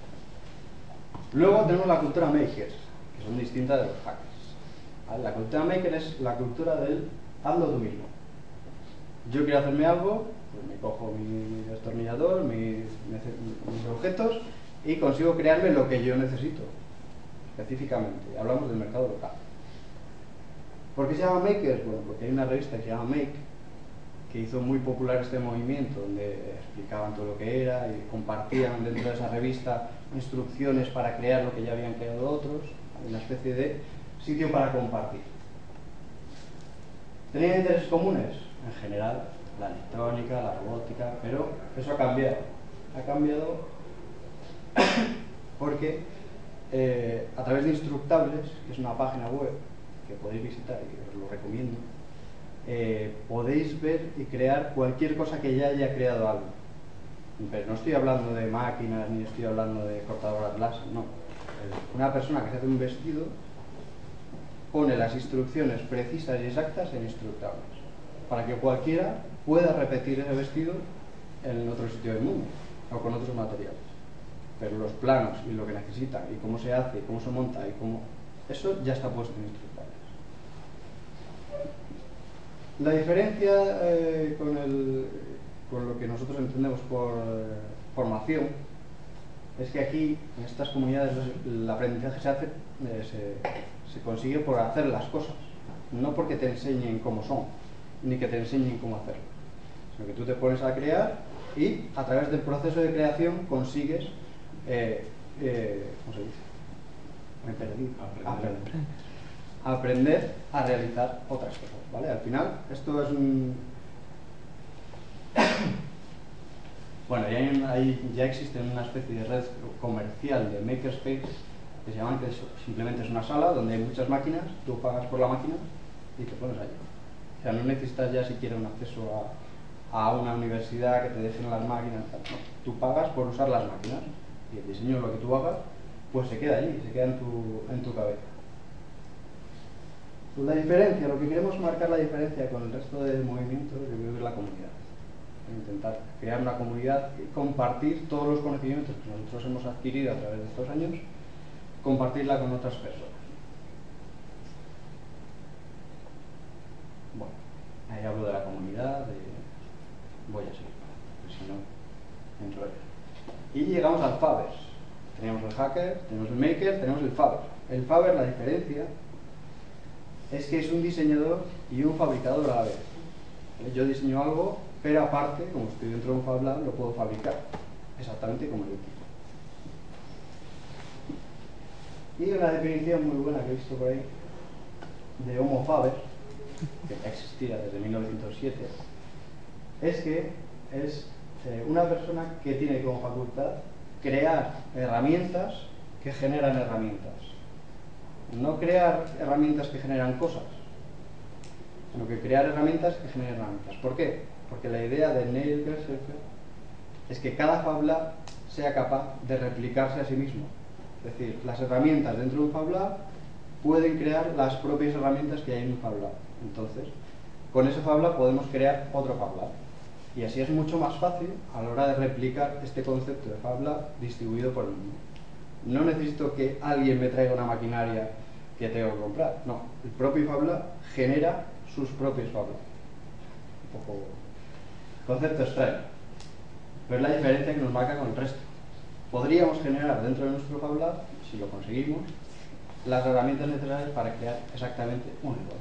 Luego tenemos la cultura maker, que son distintas de los hackers. ¿Vale? La cultura maker es la cultura del hazlo tú mismo. Yo quiero hacerme algo, pues me cojo mi destornillador, mis objetos y consigo crearme lo que yo necesito, específicamente. Hablamos del mercado local. ¿Por qué se llama makers? Bueno, porque hay una revista que se llama Make, que hizo muy popular este movimiento, donde explicaban todo lo que era y compartían dentro de esa revista instrucciones para crear lo que ya habían creado otros, una especie de sitio para compartir. ¿Tenían intereses comunes? En general, la electrónica, la robótica, pero eso ha cambiado. Ha cambiado Porque a través de Instructables, que es una página web que podéis visitar y os lo recomiendo, podéis ver y crear cualquier cosa que ya haya creado alguien. Pero no estoy hablando de máquinas ni estoy hablando de cortadoras láser, no. Una persona que se hace un vestido pone las instrucciones precisas y exactas en Instructables para que cualquiera pueda repetir ese vestido en otro sitio del mundo o con otros materiales. Pero los planos y lo que necesitan y cómo se hace, y cómo se monta y cómo... eso ya está puesto en Instructables. La diferencia con lo que nosotros entendemos por formación es que aquí, en estas comunidades, el aprendizaje se consigue por hacer las cosas, no porque te enseñen cómo son, ni que te enseñen cómo hacerlo, sino que tú te pones a crear y a través del proceso de creación consigues, ¿cómo se dice? Me he perdido. Aprender a realizar otras cosas, ¿vale? Al final, esto es un... Bueno, ya existe una especie de red comercial de makerspace que se llama, que simplemente es una sala donde hay muchas máquinas, tú pagas por la máquina y te pones allí. O sea, no necesitas ya siquiera un acceso a una universidad que te dejen las máquinas, no. Tú pagas por usar las máquinas y el diseño de lo que tú hagas pues se queda allí, se queda en tu cabeza. La diferencia, lo que queremos marcar la diferencia con el resto de movimientos, yo creo que es la comunidad. Intentar crear una comunidad y compartir todos los conocimientos que nosotros hemos adquirido a través de estos años, compartirla con otras personas. Bueno, ahí hablo de la comunidad, voy a seguir, porque si no, entro ahí. Y llegamos al Faber. Tenemos el hacker, tenemos el maker, tenemos el Faber. El Faber, la diferencia es que es un diseñador y un fabricador a la vez. Yo diseño algo, pero aparte, como estoy dentro de un Fab Lab, lo puedo fabricar exactamente como yo quiero. Y una definición muy buena que he visto por ahí de Homo Faber, que ya existía desde 1907, es que es una persona que tiene como facultad crear herramientas que generan herramientas. No crear herramientas que generan cosas, sino que crear herramientas que generen herramientas. ¿Por qué? Porque la idea de Neil Gershofer es que cada Fab Lab sea capaz de replicarse a sí mismo. Es decir, las herramientas dentro de un Fab Lab pueden crear las propias herramientas que hay en un Fab Lab. Entonces, con ese Fab Lab podemos crear otro Fab Lab. Y así es mucho más fácil a la hora de replicar este concepto de Fab Lab distribuido por el mundo. No necesito que alguien me traiga una maquinaria que tengo que comprar. No, el propio Fab Lab genera sus propios Fab Lab. Un poco concepto extraño, pero es la diferencia que nos marca con el resto. Podríamos generar dentro de nuestro Fab Lab, si lo conseguimos, las herramientas necesarias para crear exactamente un igual.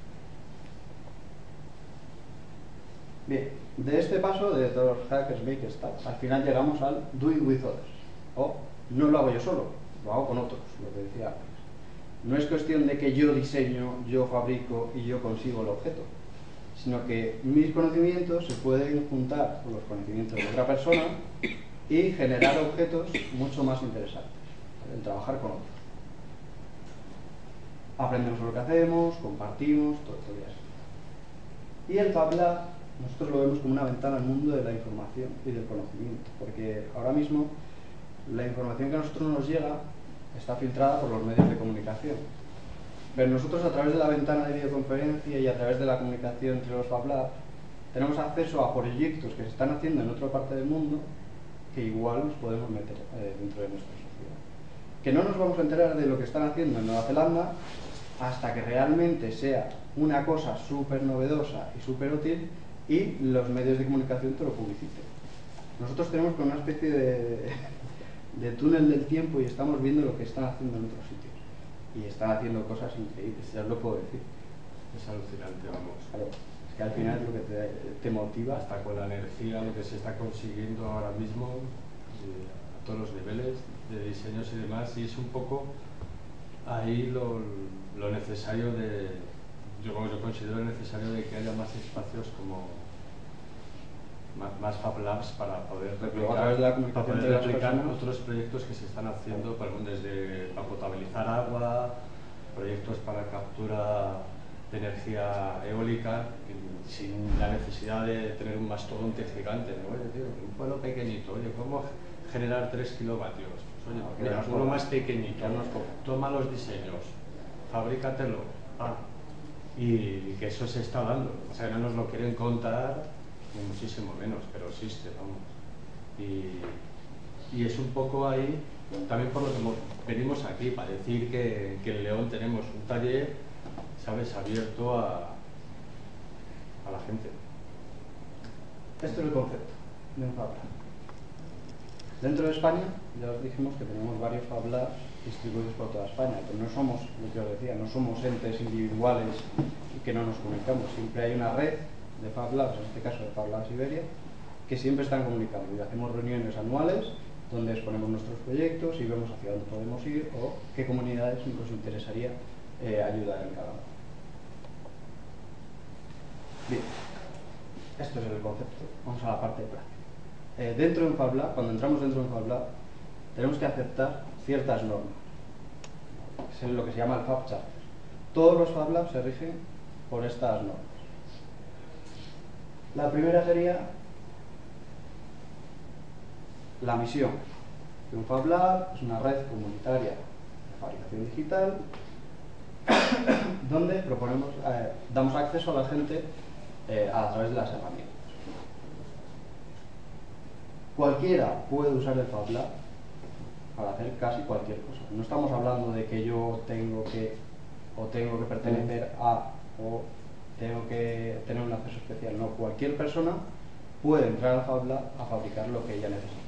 Bien, de este paso de todos los hackers, makers, tal, al final llegamos al do it with others. O no lo hago yo solo, lo hago con otros, lo que decía antes. No es cuestión de que yo diseño, yo fabrico y yo consigo el objeto, sino que mis conocimientos se pueden juntar con los conocimientos de otra persona y generar objetos mucho más interesantes, el trabajar con otros. Aprendemos lo que hacemos, compartimos, todo eso. Y el Fab Lab nosotros lo vemos como una ventana al mundo de la información y del conocimiento, porque ahora mismo la información que a nosotros nos llega está filtrada por los medios de comunicación. Pero nosotros, a través de la ventana de videoconferencia y a través de la comunicación entre los Fab Labs, tenemos acceso a proyectos que se están haciendo en otra parte del mundo que igual nos podemos meter dentro de nuestra sociedad. Que no nos vamos a enterar de lo que están haciendo en Nueva Zelanda hasta que realmente sea una cosa súper novedosa y súper útil y los medios de comunicación te lo publiciten. Nosotros tenemos como una especie de túnel del tiempo y estamos viendo lo que están haciendo en otros sitios. Y están haciendo cosas increíbles, ya os lo puedo decir. Es alucinante, vamos. Claro, es que al final es lo que te motiva. Hasta con la energía, lo que se está consiguiendo ahora mismo, a todos los niveles de diseños y demás, y es un poco ahí lo necesario yo considero necesario de que haya más espacios como más Fab Labs para poder Luego, a través de la comunicación de las personas, otros proyectos que se están haciendo, por ejemplo, desde para potabilizar agua, proyectos para captura de energía eólica, sin la necesidad de tener un mastodonte gigante, ¿no? Oye, tío, un pueblo pequeñito, oye, ¿cómo generar 3 kilovatios? Pues, oye, mira, uno más pequeñito, toma los diseños, fabrícatelo, y que eso se está dando. O sea, no nos lo quieren contar, ni muchísimo menos, pero existe, vamos. Y es un poco ahí, también por lo que venimos aquí, para decir que en León tenemos un taller, ¿sabes?, abierto a la gente. Esto es el concepto de un Fab Lab. Dentro de España, ya os dijimos que tenemos varios Fab Labs distribuidos por toda España, pero no somos, lo que os decía, no somos entes individuales y que no nos comunicamos. Siempre hay una red de Fab Labs, en este caso de Fab Labs Iberia, que siempre están comunicando y hacemos reuniones anuales donde exponemos nuestros proyectos y vemos hacia dónde podemos ir o qué comunidades nos interesaría ayudar en cada uno. Bien, esto es el concepto. Vamos a la parte práctica. Dentro de un Fab Lab, cuando entramos dentro de un Fab Lab, tenemos que aceptar ciertas normas. Es lo que se llama el Fab Charter. Todos los Fab Labs se rigen por estas normas. La primera sería la misión de un Fab Lab. Es una red comunitaria de fabricación digital donde proponemos, damos acceso a la gente a través de las herramientas. Cualquiera puede usar el Fab Lab para hacer casi cualquier cosa. No estamos hablando de que yo tengo que pertenecer a o tengo que tener un acceso especial. No, cualquier persona puede entrar al Fab Lab a fabricar lo que ella necesite.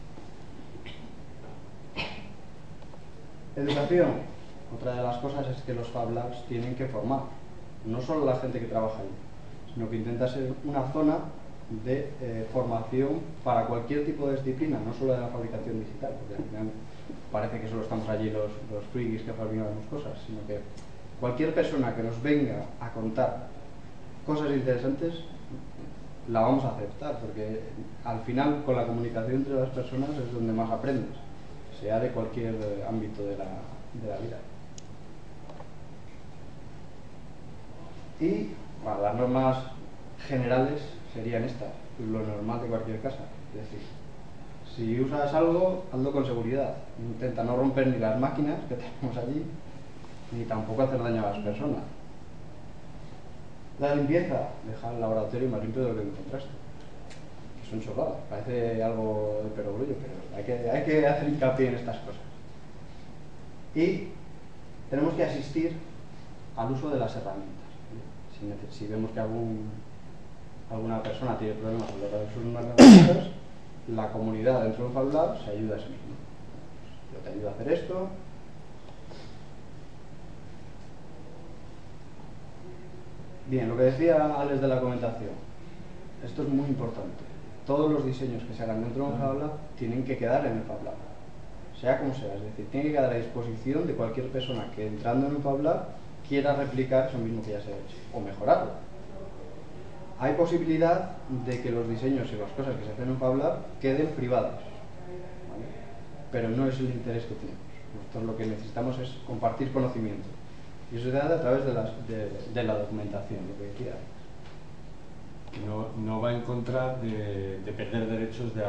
Educación. Otra de las cosas es que los Fab Labs tienen que formar, no solo la gente que trabaja allí, sino que intenta ser una zona de formación para cualquier tipo de disciplina, no solo de la fabricación digital, porque al final parece que solo estamos allí los frikis que fabricamos cosas, sino que cualquier persona que nos venga a contar cosas interesantes la vamos a aceptar, porque al final con la comunicación entre las personas es donde más aprendes, sea de cualquier ámbito de la vida. Y bueno, las normas generales serían estas, lo normal de cualquier casa. Es decir, si usas algo, hazlo con seguridad. Intenta no romper ni las máquinas que tenemos allí, ni tampoco hacer daño a las personas. La limpieza, deja el laboratorio más limpio de lo que encontraste. Es un chorrada, parece algo de perogrullo, pero hay que hacer hincapié en estas cosas. Y tenemos que asistir al uso de las herramientas. Si vemos que alguna persona tiene problemas con las herramientas, la comunidad dentro de un Fab Lab se ayuda a sí mismo. Yo te ayudo a hacer esto. Bien, lo que decía Alex de la documentación, esto es muy importante. Todos los diseños que se hagan dentro de un Fab Lab tienen que quedar en el Fab Lab, sea como sea, es decir, tiene que quedar a disposición de cualquier persona que entrando en un Fab Lab quiera replicar eso mismo que ya se ha hecho, o mejorarlo. Hay posibilidad de que los diseños y las cosas que se hacen en un Fab Lab queden privados, ¿vale? Pero no es el interés que tenemos. Nosotros lo que necesitamos es compartir conocimiento. Y eso se hace a través de la documentación, lo que decía. No va en contra de perder derechos de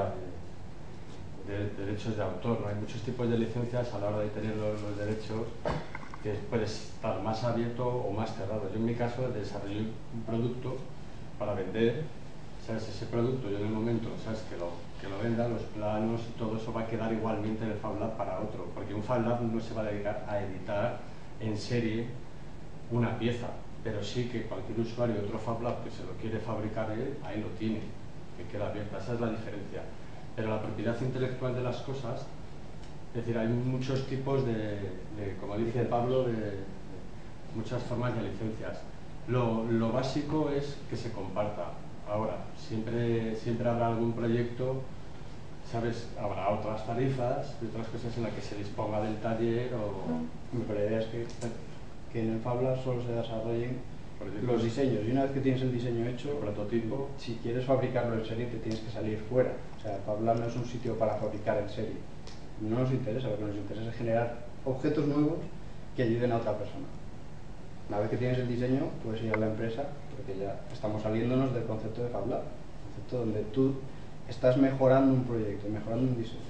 autor, ¿no? Hay muchos tipos de licencias a la hora de tener los derechos que puede estar más abierto o más cerrado. Yo en mi caso desarrollé un producto para vender, ¿sabes? Ese producto yo en el momento, ¿sabes?, que lo venda, los planos y todo eso va a quedar igualmente en el Fab Lab para otro, porque un Fab Lab no se va a dedicar a editar en serie una pieza, pero sí que cualquier usuario de otro Fab Lab que se lo quiere fabricar él, ahí lo tiene, que queda abierta. Esa es la diferencia. Pero la propiedad intelectual de las cosas, es decir, hay muchos tipos como dice Pablo, de muchas formas de licencias. Lo básico es que se comparta. Ahora, siempre habrá algún proyecto, ¿sabes? Habrá otras tarifas y otras cosas en las que se disponga del taller o... Pero la idea es que en el Fab Lab solo se desarrollen los diseños. Y una vez que tienes el diseño hecho, el prototipo, si quieres fabricarlo en serie, te tienes que salir fuera. O sea, FabLab no es un sitio para fabricar en serie. No nos interesa, lo que nos interesa es generar objetos nuevos que ayuden a otra persona. Una vez que tienes el diseño, puedes ir a la empresa, porque ya estamos saliéndonos del concepto de FabLab, un concepto donde tú estás mejorando un proyecto, mejorando un diseño.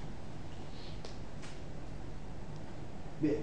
Bien.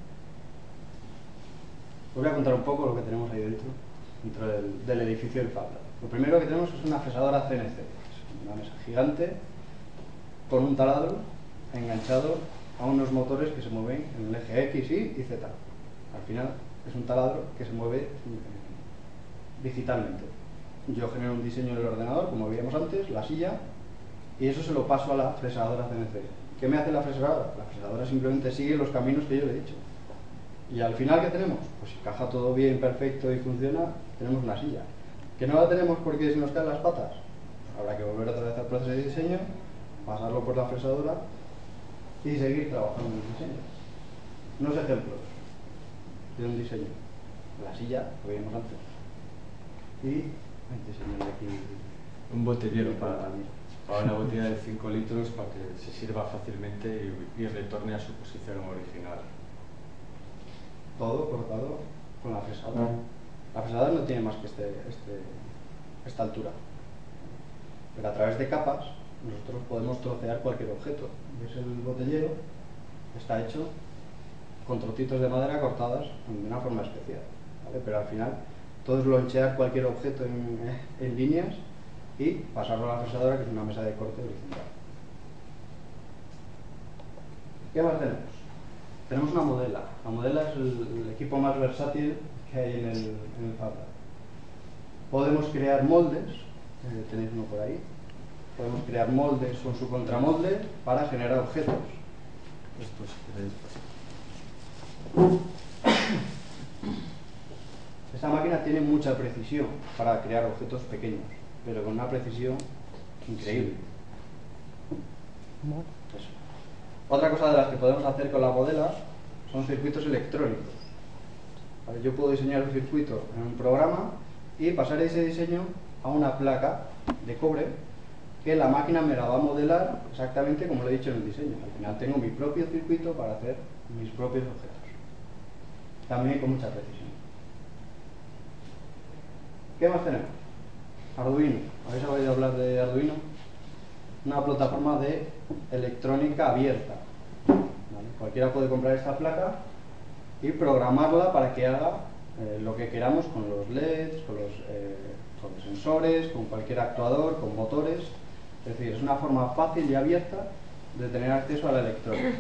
Os voy a contar un poco lo que tenemos ahí dentro del edificio del FabLab. Lo primero que tenemos es una fresadora CNC, es una mesa gigante con un taladro enganchado a unos motores que se mueven en el eje X, Y y Z. Al final es un taladro que se mueve digitalmente. Yo genero un diseño en el ordenador, como veíamos antes, la silla, y eso se lo paso a la fresadora CNC. ¿Qué me hace la fresadora? La fresadora simplemente sigue los caminos que yo le he dicho. Y al final, ¿qué tenemos? Pues si encaja todo bien, perfecto y funciona, tenemos una silla. ¿Que no la tenemos porque se nos caen las patas? Habrá que volver otra vez al proceso de diseño, pasarlo por la fresadora y seguir trabajando en el diseño. Unos ejemplos de un diseño. La silla, que veíamos antes. Y el diseño de aquí. Un botellero para una botella de 5 litros para que se sirva fácilmente y retorne a su posición original. Todo cortado con la fresadora. La fresadora no tiene más que esta altura. Pero a través de capas nosotros podemos trocear cualquier objeto. ¿Ves el botellero? Está hecho con trocitos de madera cortadas de una forma especial, ¿vale? Pero al final todo es lonchear cualquier objeto en líneas y pasarlo a la fresadora, que es una mesa de corte horizontal. ¿Qué más tenemos? Tenemos una modela. La modela es el equipo más versátil que hay en el FabLab. Podemos crear moldes, tenéis uno por ahí. Podemos crear moldes con su contramolde para generar objetos. Esto si queréis, Esta máquina tiene mucha precisión para crear objetos pequeños, pero con una precisión increíble. Eso. Otra cosa de las que podemos hacer con la modela son circuitos electrónicos. ¿Vale? Yo puedo diseñar un circuito en un programa y pasar ese diseño a una placa de cobre que la máquina me la va a modelar exactamente como lo he dicho en el diseño. Al final tengo mi propio circuito para hacer mis propios objetos. También con mucha precisión. ¿Qué más tenemos? Arduino. ¿Habéis oído hablar de Arduino? Una plataforma de electrónica abierta. ¿Vale? Cualquiera puede comprar esta placa y programarla para que haga lo que queramos con los LEDs, con los sensores, con cualquier actuador, con motores. Es decir, es una forma fácil y abierta de tener acceso a la electrónica.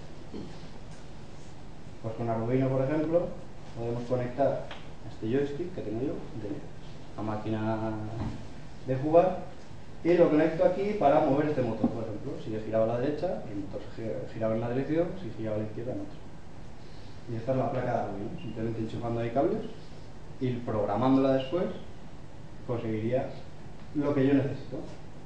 Pues con Arduino, por ejemplo, podemos conectar este joystick que tengo yo de la máquina de jugar y lo conecto aquí para mover este motor, por ejemplo. Si he girado a la derecha, el motor giraba en la dirección, si giraba a la izquierda, en otra. Y esta es la placa de Arduino, simplemente enchufando ahí cables y programándola después conseguiría lo que yo necesito.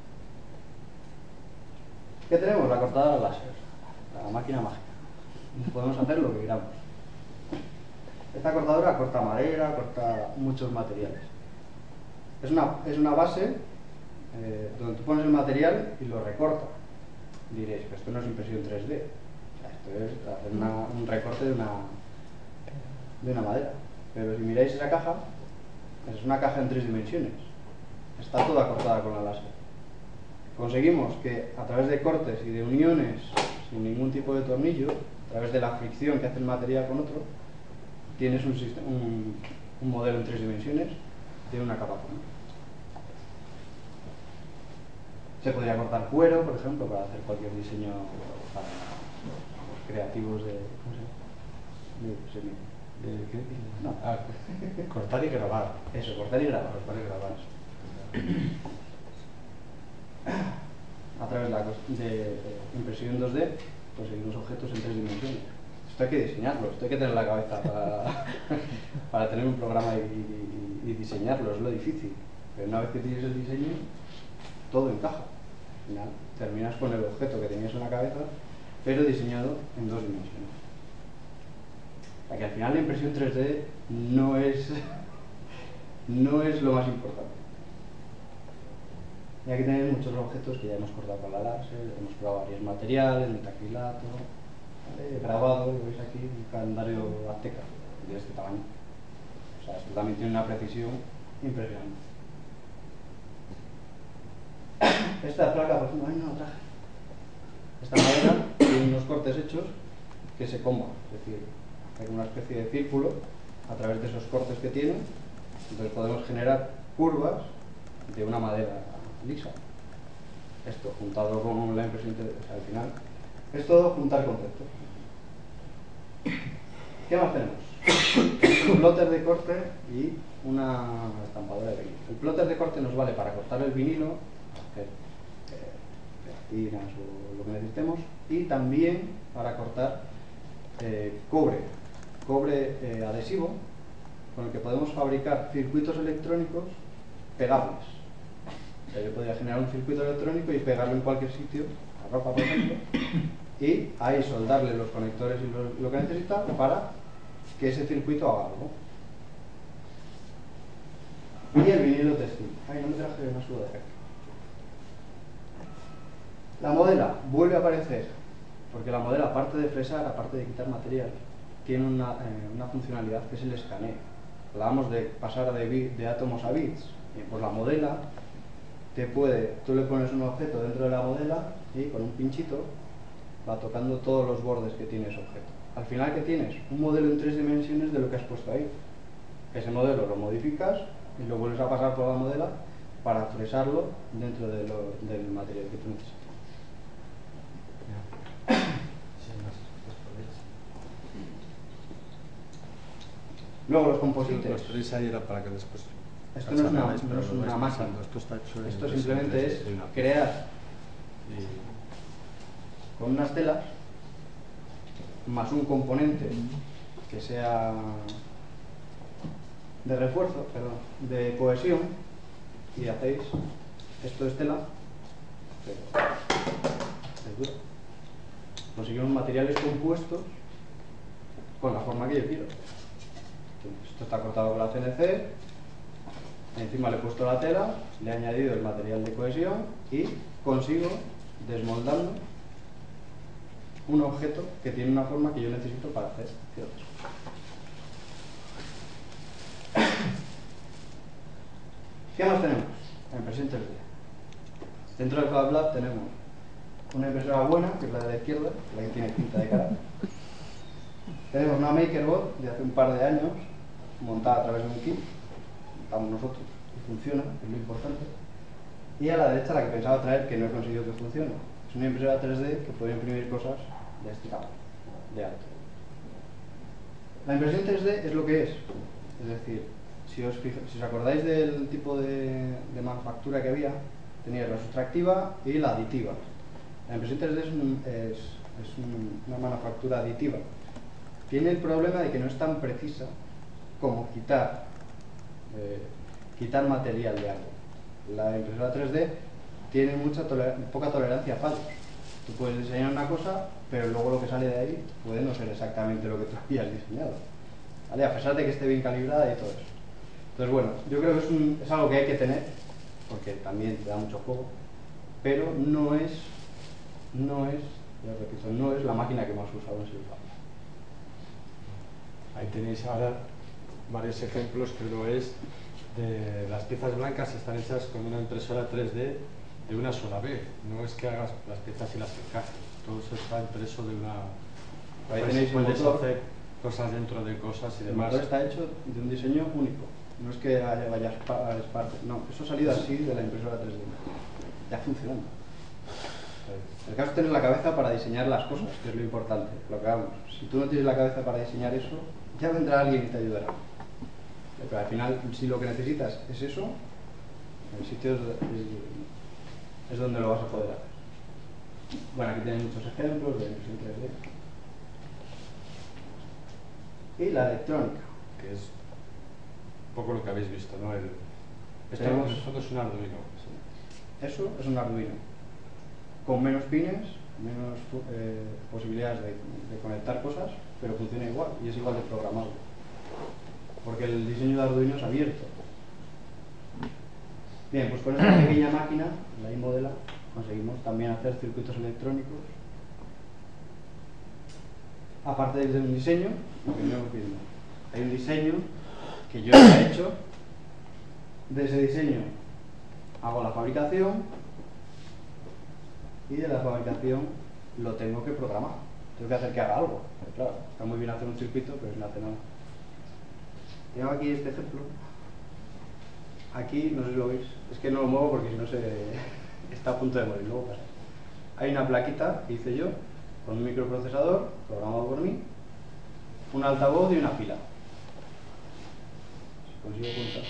¿Qué tenemos? La cortadora láser, la máquina mágica. Podemos hacer lo que queramos. Esta cortadora corta madera, corta muchos materiales. Es una base donde tú pones el material y lo recorta. Diréis, pero esto no es impresión 3D. O sea, esto es hacer un recorte de una madera. Pero si miráis esa caja, es una caja en 3 dimensiones. Está toda cortada con la láser. Conseguimos que a través de cortes y de uniones, sin ningún tipo de tornillo, a través de la fricción que hace el material con otro, tienes un modelo en 3 dimensiones de una capa fina. Se podría cortar cuero, por ejemplo, para hacer cualquier diseño para los creativos de... ¿cómo se llama? ¿De qué? No. Cortar y grabar. Eso, cortar y grabar. A través de impresión 2D, conseguimos objetos en 3 dimensiones. Esto hay que diseñarlo, esto hay que tener la cabeza para tener un programa y diseñarlo, es lo difícil. Pero una vez que tienes el diseño, todo encaja. Al final terminas con el objeto que tenías en la cabeza, pero diseñado en 2 dimensiones. O sea que al final la impresión 3D no es no es lo más importante. Y aquí tenéis muchos objetos que ya hemos cortado con la láser, hemos probado varios materiales, metacrilato, grabado, lo veis aquí, un calendario azteca de este tamaño. O sea, esto también tiene una precisión impresionante. Esta placa, por ejemplo, ay, no la traje. Esta madera tiene unos cortes hechos que se comban, es decir, hay una especie de círculo a través de esos cortes que tiene, entonces podemos generar curvas de una madera lisa. Esto juntado con la impresión, o sea, al final es todo juntar conceptos. ¿Qué más tenemos? Un plotter de corte y una estampadora de vinilo. El plotter de corte nos vale para cortar el vinilo, hacer pegatinas o lo que necesitemos, y también para cortar cobre adhesivo, con el que podemos fabricar circuitos electrónicos pegables. O sea, yo podría generar un circuito electrónico y pegarlo en cualquier sitio, a ropa por ejemplo, y ahí soldarle los conectores y lo que necesita para que ese circuito haga algo. Y el vinilo textil. Ay, no me traje una sudadera. La modela vuelve a aparecer, porque la modela, aparte de fresar, aparte de quitar material, tiene una funcionalidad que es el escaneo. Hablábamos de pasar de átomos a bits. Pues la modela tú le pones un objeto dentro de la modela y con un pinchito va tocando todos los bordes que tiene ese objeto. Al final, ¿qué tienes? Un modelo en 3 dimensiones de lo que has puesto ahí. Ese modelo lo modificas y lo vuelves a pasar por la modela para fresarlo dentro del material que tú necesitas. Luego los composites. Los tres ahí era para que después... Esto no es una máquina. Esto simplemente es crear con unas telas más un componente que sea de refuerzo, perdón, de cohesión, y hacéis, esto es tela, es dura. Conseguimos materiales compuestos con la forma que yo quiero. Esto está cortado con la CNC, encima le he puesto la tela, le he añadido el material de cohesión y consigo, desmoldando, un objeto que tiene una forma que yo necesito para hacer ciertas cosas. ¿Qué más tenemos? La impresión 3D. Dentro del Fab Lab tenemos una impresora buena, que es la de la izquierda, la que tiene pinta de cara. Tenemos una MakerBot de hace un par de años, montada a través de un kit, montamos nosotros, y funciona, que es lo importante. Y a la derecha la que pensaba traer, que no he conseguido que funcione. Es una impresora 3D que puede imprimir cosas de este tamaño, de alto. La impresión 3D es lo que es decir, si os acordáis del tipo de manufactura que había, teníais la sustractiva y la aditiva. La impresión 3D es una manufactura aditiva. Tiene el problema de que no es tan precisa como quitar material de algo. La impresora 3D tiene poca tolerancia a fallos. Tú puedes diseñar una cosa, pero luego lo que sale de ahí puede no ser exactamente lo que tú habías diseñado, ¿vale? A pesar de que esté bien calibrada y todo eso. Entonces, bueno, yo creo que es algo que hay que tener, porque también te da mucho juego, pero no es, ya repito, no es la máquina que más usado en Silva. Ahí tenéis ahora varios ejemplos, que uno es de las piezas blancas están hechas con una impresora 3D de una sola vez. No es que hagas las piezas y las encajes, todo eso está impreso de una... Ahí tenéis puedes hacer cosas dentro de cosas y el demás. motor está hecho de un diseño único, no es que vaya parte, no, eso ha salido así de la impresora 3D, ya funciona. El caso es tener la cabeza para diseñar las cosas, que es lo importante, lo que hagamos. Si tú no tienes la cabeza para diseñar eso, ya vendrá alguien y te ayudará. Pero al final, si lo que necesitas es eso, el sitio es donde lo vas a poder hacer. Bueno, aquí tenéis muchos ejemplos de impresión 3D. Y la electrónica. Que es un poco lo que habéis visto, ¿no? Esto es un Arduino. Sí. Eso es un Arduino. Con menos pines, menos posibilidades de conectar cosas, pero funciona igual y es igual de programable. Porque el diseño de Arduino es abierto. Bien, pues con esta pequeña máquina, la iModela, conseguimos también hacer circuitos electrónicos. Aparte de un diseño, lo que venimos viendo. Hay un diseño que yo ya he hecho. De ese diseño hago la fabricación y de la fabricación lo tengo que programar. Tengo que hacer que haga algo. Pero claro, está muy bien hacer un circuito, pero no hace nada. Tengo aquí este ejemplo. Aquí, no sé si lo veis, es que no lo muevo porque si no se está a punto de morir, luego pasa. Hay una plaquita que hice yo con un microprocesador programado por mí, un altavoz y una pila. Si consigo contar.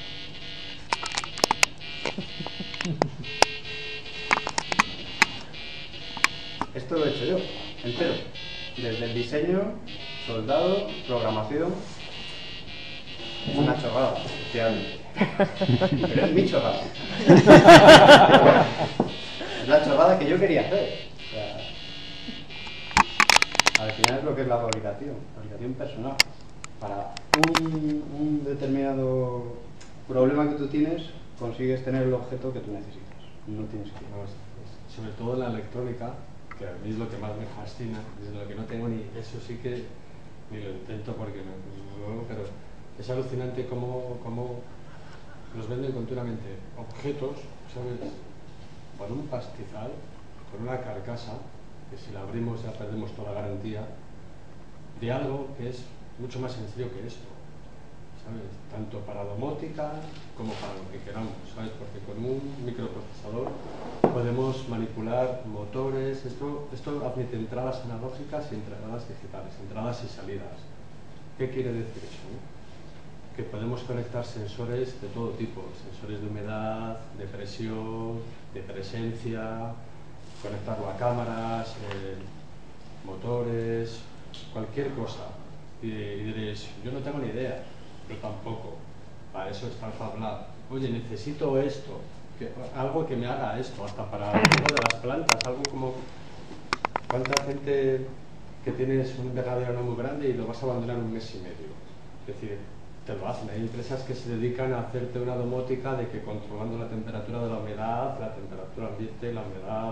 Esto lo he hecho yo, entero. Desde el diseño, soldado, programación. Es una chorrada, efectivamente. Pero es mi chorrada. Es la chorrada que yo quería hacer. O sea, al final es lo que es la fabricación personal. Para un determinado problema que tú tienes, consigues tener el objeto que tú necesitas. No tienes que... Sobre todo en la electrónica, que a mí es lo que más me fascina, es lo que no tengo ni... Eso sí que ni lo intento porque no, pero es alucinante cómo nos venden continuamente objetos, ¿sabes? Por un pastizal, con una carcasa, que si la abrimos ya perdemos toda la garantía, de algo que es mucho más sencillo que esto, ¿sabes? Tanto para domótica como para lo que queramos, ¿sabes? Porque con un microprocesador podemos manipular motores, esto admite entradas analógicas y entradas digitales, entradas y salidas. ¿Qué quiere decir eso? Que podemos conectar sensores de todo tipo, sensores de humedad, de presión, de presencia, conectarlo a cámaras, motores, cualquier cosa. Y diréis, yo no tengo ni idea, yo tampoco. Para eso está el Fab Lab. Oye, necesito esto, algo que me haga esto, hasta para el tema de las plantas, algo como... ¿Cuánta gente que tienes un invernadero no muy grande y lo vas a abandonar un mes y medio? Es decir, te lo hacen. Hay empresas que se dedican a hacerte una domótica de que controlando la temperatura de la humedad, la temperatura ambiente, la humedad,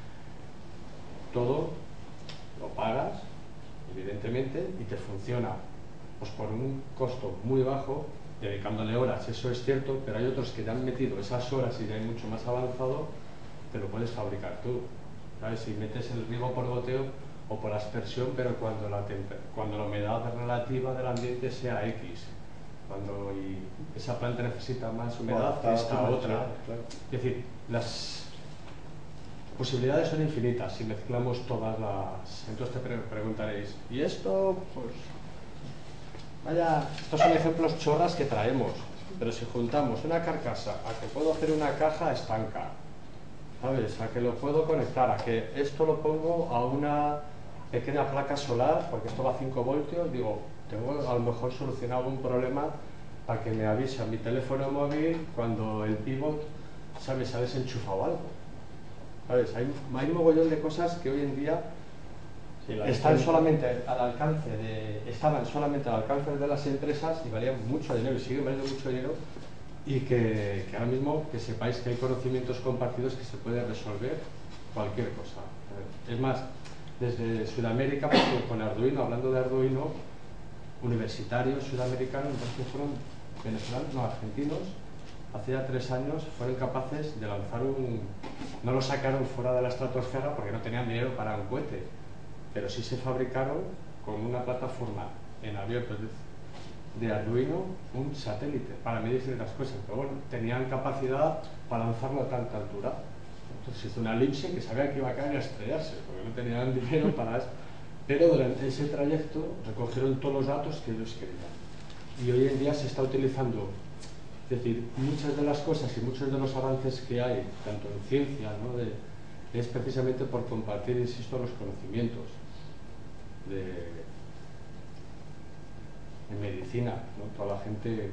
todo lo pagas, evidentemente, y te funciona pues por un costo muy bajo, dedicándole horas, eso es cierto, pero hay otros que te han metido esas horas y ya hay mucho más avanzado, te lo puedes fabricar tú, ¿sabes? Si metes el riego por goteo o por aspersión, pero cuando la humedad relativa del ambiente sea X, cuando esa planta necesita más humedad que esta otra. Claro. Es decir, las posibilidades son infinitas si mezclamos todas las... Entonces te preguntaréis, ¿y esto? Pues vaya, estos son ejemplos chorras que traemos, pero si juntamos una carcasa a que puedo hacer una caja estanca, ¿sabes? A que lo puedo conectar, a que esto lo pongo a una pequeña placa solar, porque esto va a 5 voltios, digo, tengo a lo mejor solucionado un problema para que me avise a mi teléfono móvil cuando el pivot, ¿sabes?, se ha desenchufado algo. ¿Sabes? Hay un mogollón de cosas que hoy en día estaban solamente al alcance de las empresas y valían mucho dinero y siguen valiendo mucho dinero, y que ahora mismo que sepáis que hay conocimientos compartidos que se puede resolver cualquier cosa. Es más, desde Sudamérica, porque con Arduino, hablando de Arduino, universitarios sudamericanos, que fueron venezolanos, no, argentinos, hace ya 3 años fueron capaces de lanzar no lo sacaron fuera de la estratosfera porque no tenían dinero para un cohete, pero sí se fabricaron con una plataforma en abierto de Arduino un satélite para medir ciertas cosas, pero bueno, tenían capacidad para lanzarlo a tanta altura. Entonces hizo una elipse que sabía que iba a caer y a estrellarse, porque no tenían dinero para eso. Pero durante ese trayecto recogieron todos los datos que ellos querían. Y hoy en día se está utilizando, es decir, muchas de las cosas y muchos de los avances que hay, tanto en ciencia, ¿no?, es precisamente por compartir, insisto, los conocimientos en medicina, ¿no? Toda la gente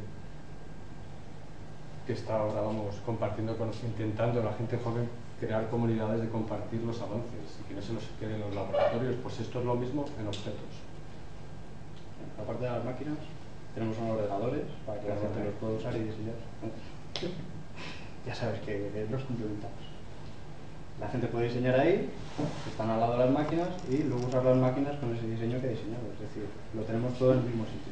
que está ahora, vamos, compartiendo, intentando, la gente joven, crear comunidades de compartir los avances y que no se nos queden en los laboratorios. Pues esto es lo mismo en objetos. Aparte de las máquinas, tenemos unos ordenadores para que la gente los pueda usar y diseñar. ya sabes que los complementamos. La gente puede diseñar ahí, están al lado de las máquinas, y luego usar las máquinas con ese diseño que ha diseñado. Es decir, lo tenemos todo en el mismo sitio.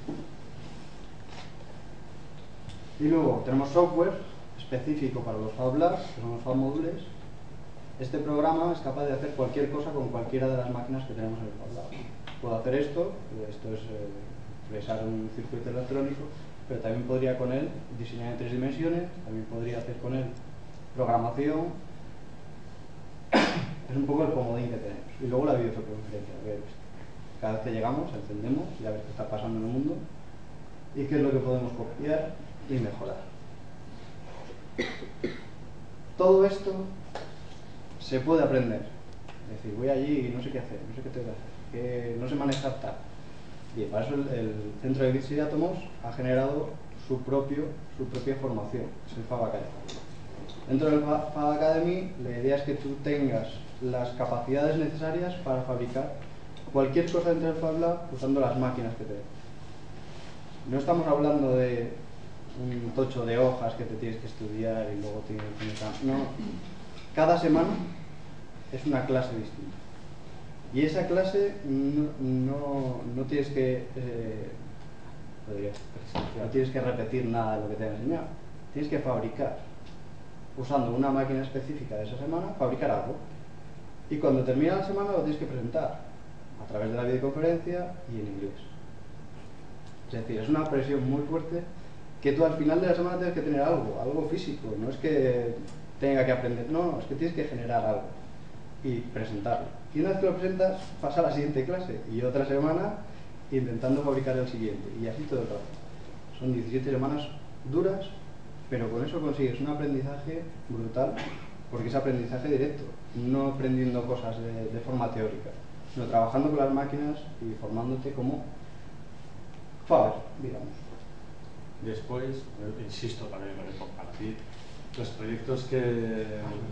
Y luego tenemos software específico para los Fab Labs, que son los Fab Modules. Este programa es capaz de hacer cualquier cosa con cualquiera de las máquinas que tenemos en el Fab Lab. Puedo hacer esto es fresar un circuito electrónico, pero también podría con él diseñar en 3 dimensiones, también podría hacer con él programación. Es un poco el comodín que tenemos. Y luego la videoconferencia. Cada vez que llegamos, encendemos y a ver qué está pasando en el mundo y qué es lo que podemos copiar y mejorar. Todo esto se puede aprender. Es decir, voy allí y no sé qué hacer, no sé qué tengo que hacer, que no sé manejar tal. Y para eso el Centro de Bits y Átomos ha generado su propia formación, es el Fab Academy. Dentro del Fab Academy, la idea es que tú tengas las capacidades necesarias para fabricar cualquier cosa dentro del Fab Lab usando las máquinas que tenemos. No estamos hablando de un tocho de hojas que te tienes que estudiar y luego tienes que... No. Cada semana es una clase distinta. Y esa clase no tienes que no tienes que repetir nada de lo que te han enseñado. Tienes que fabricar, usando una máquina específica de esa semana, fabricar algo. Y cuando termina la semana lo tienes que presentar a través de la videoconferencia y en inglés. Es decir, es una presión muy fuerte que tú al final de la semana tienes que tener algo físico. No es que tenga que aprender, no, es que tienes que generar algo y presentarlo. Y una vez que lo presentas, pasa a la siguiente clase y otra semana intentando fabricar el siguiente. Y así todo el rato. Son 17 semanas duras, pero con eso consigues un aprendizaje brutal, porque es aprendizaje directo, no aprendiendo cosas de forma teórica, sino trabajando con las máquinas y formándote como Faber, digamos. Después, insisto también en compartir los proyectos que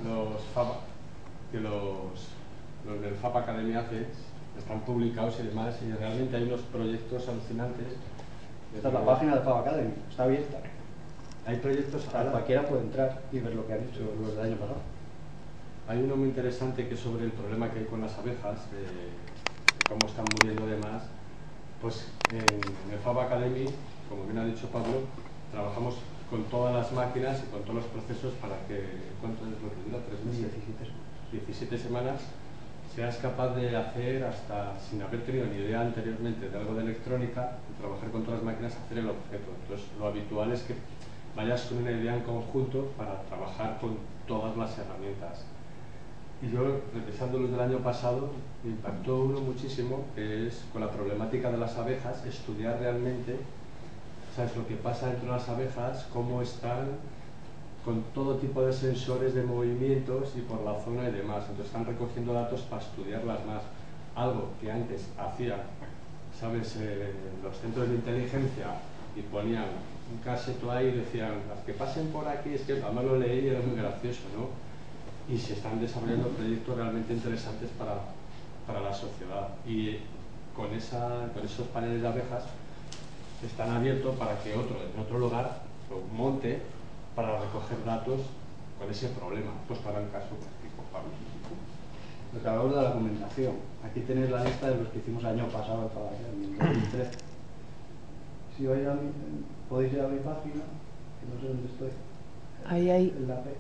los del Fab Academy hacen, están publicados y demás, y realmente hay unos proyectos alucinantes. Esta es la página del Fab Academy, está abierta. Hay proyectos... Cualquiera puede entrar y ver lo que han hecho los del año pasado. Hay uno muy interesante que es sobre el problema que hay con las abejas, de cómo están muriendo demás. Pues en el Fab Academy, como bien ha dicho Pablo, trabajamos con todas las máquinas y con todos los procesos para que, ¿cuánto es lo que dura? 3 meses. 17 semanas seas capaz de hacer, hasta sin haber tenido ni idea anteriormente de algo de electrónica, de trabajar con todas las máquinas, hacer el objeto. Entonces, lo habitual es que vayas con una idea en conjunto para trabajar con todas las herramientas. Y yo, revisando los del año pasado, me impactó uno muchísimo, que es con la problemática de las abejas, estudiar realmente, ¿sabes?, lo que pasa dentro de las abejas, cómo están, con todo tipo de sensores de movimientos y por la zona y demás. Entonces están recogiendo datos para estudiarlas más. Algo que antes hacían, ¿sabes?, los centros de inteligencia, y ponían un caseto ahí y decían, las que pasen por aquí, es que además lo leí y era muy gracioso, ¿no? Y se están desarrollando proyectos realmente interesantes para la sociedad. Y con esos paneles de abejas están abiertos para que otro, en otro lugar, lo monte para recoger datos con ese problema. Pues para el caso práctico, Pablo. Lo que hablamos de la documentación. Aquí tenéis la lista de los que hicimos el año pasado, en 2013. Si vais podéis ir a mi página, que no sé dónde estoy. Ahí. En la P.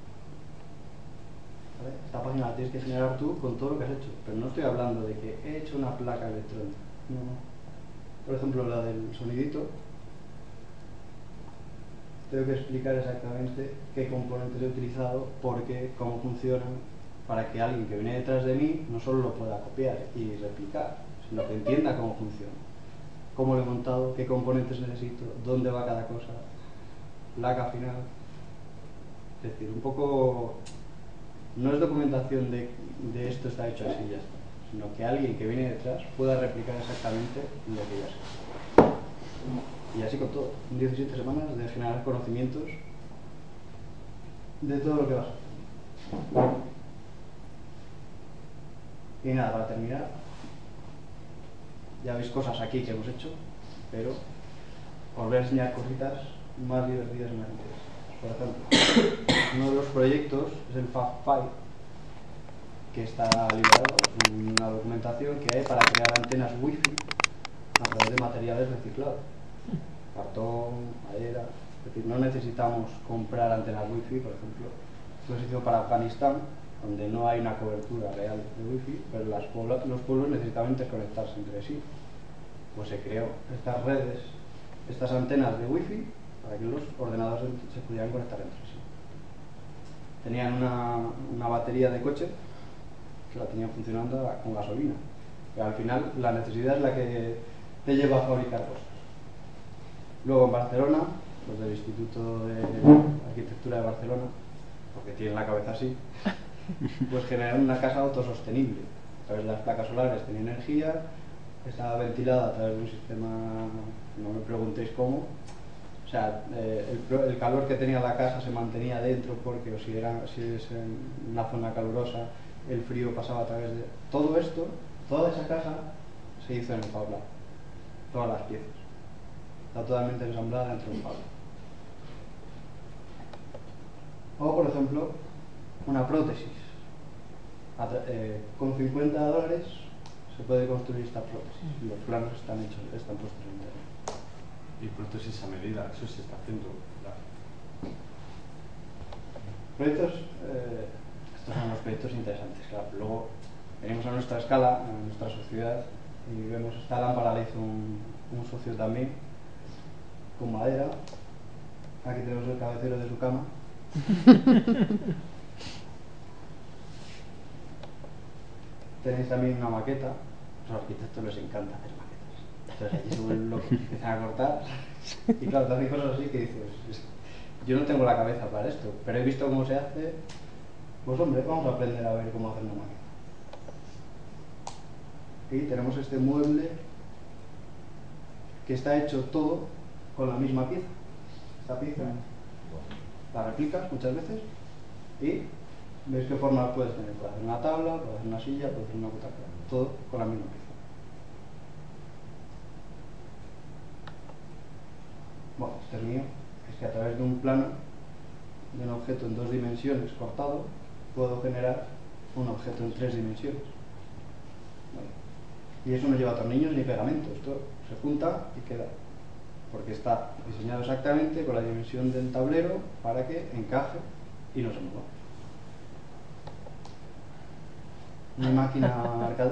¿Vale? Esta página la tienes que generar tú con todo lo que has hecho. Pero no estoy hablando de que he hecho una placa electrónica. No. Por ejemplo, la del sonidito. Tengo que explicar exactamente qué componentes he utilizado, por qué, cómo funcionan, para que alguien que viene detrás de mí no solo lo pueda copiar y replicar, sino que entienda cómo funciona, cómo lo he montado, qué componentes necesito, dónde va cada cosa, placa final. Es decir, un poco, no es documentación de esto está hecho así y ya está, sino que alguien que viene detrás pueda replicar exactamente lo que ya sé. Y así con todo, 17 semanas de generar conocimientos de todo lo que vas a hacer. Y nada, para terminar, ya veis cosas aquí que hemos hecho, pero os voy a enseñar cositas más divertidas y más interesantes. por ejemplo, uno de los proyectos es el Fab5, que está liberado, es una documentación que hay para crear antenas wifi a través de materiales reciclados, cartón, madera. Es decir, no necesitamos comprar antenas wifi, por ejemplo. Esto se hizo para Afganistán, donde no hay una cobertura real de wifi, pero los pueblos necesitaban interconectarse entre sí. Pues se creó estas redes, estas antenas de wifi, para que los ordenadores se pudieran conectar entre sí. Tenían una batería de coche que la tenían funcionando con gasolina. Pero al final la necesidad es la que te lleva a fabricar cosas. Luego en Barcelona, los del Instituto de Arquitectura de Barcelona, porque tienen la cabeza así, pues generaron una casa autosostenible. A través de las placas solares tenía energía, estaba ventilada a través de un sistema, no me preguntéis cómo. O sea, el calor que tenía la casa se mantenía dentro porque si es en una zona calurosa, el frío pasaba a través de... Todo esto, toda esa casa se hizo en el Fab Lab. Todas las piezas. Está totalmente ensamblada dentro del Fab Lab. O, por ejemplo, una prótesis. Con $50 se puede construir esta prótesis. Los planos están puestos en internet. Y prótesis a medida, eso se está haciendo. Proyectos, estos son los proyectos interesantes, claro. Luego venimos a nuestra escala, a nuestra sociedad, y vemos esta lámpara la hizo un socio también, con madera. Aquí tenemos el cabecero de su cama. Tenéis también una maqueta. A los arquitectos les encanta hacer maquetas. Entonces allí se vuelven locos, empiezan a cortar. Y claro, te hacen cosas así que dices, yo no tengo la cabeza para esto, pero he visto cómo se hace. Pues hombre, vamos a aprender a ver cómo hacer una maqueta. Y tenemos este mueble que está hecho todo con la misma pieza. Esta pieza la replicas muchas veces y ves qué forma puedes tener. Puedes hacer una tabla, puedes hacer una silla, puedes hacer una butaca. Todo con la misma pieza. Bueno, este es mío. Es que a través de un plano, de un objeto en 2 dimensiones cortado, puedo generar un objeto en 3 dimensiones. Vale. Y eso no lleva tornillos ni pegamento. Esto se junta y queda. Porque está diseñado exactamente con la dimensión del tablero para que encaje y no se mueva. Mi máquina arcade.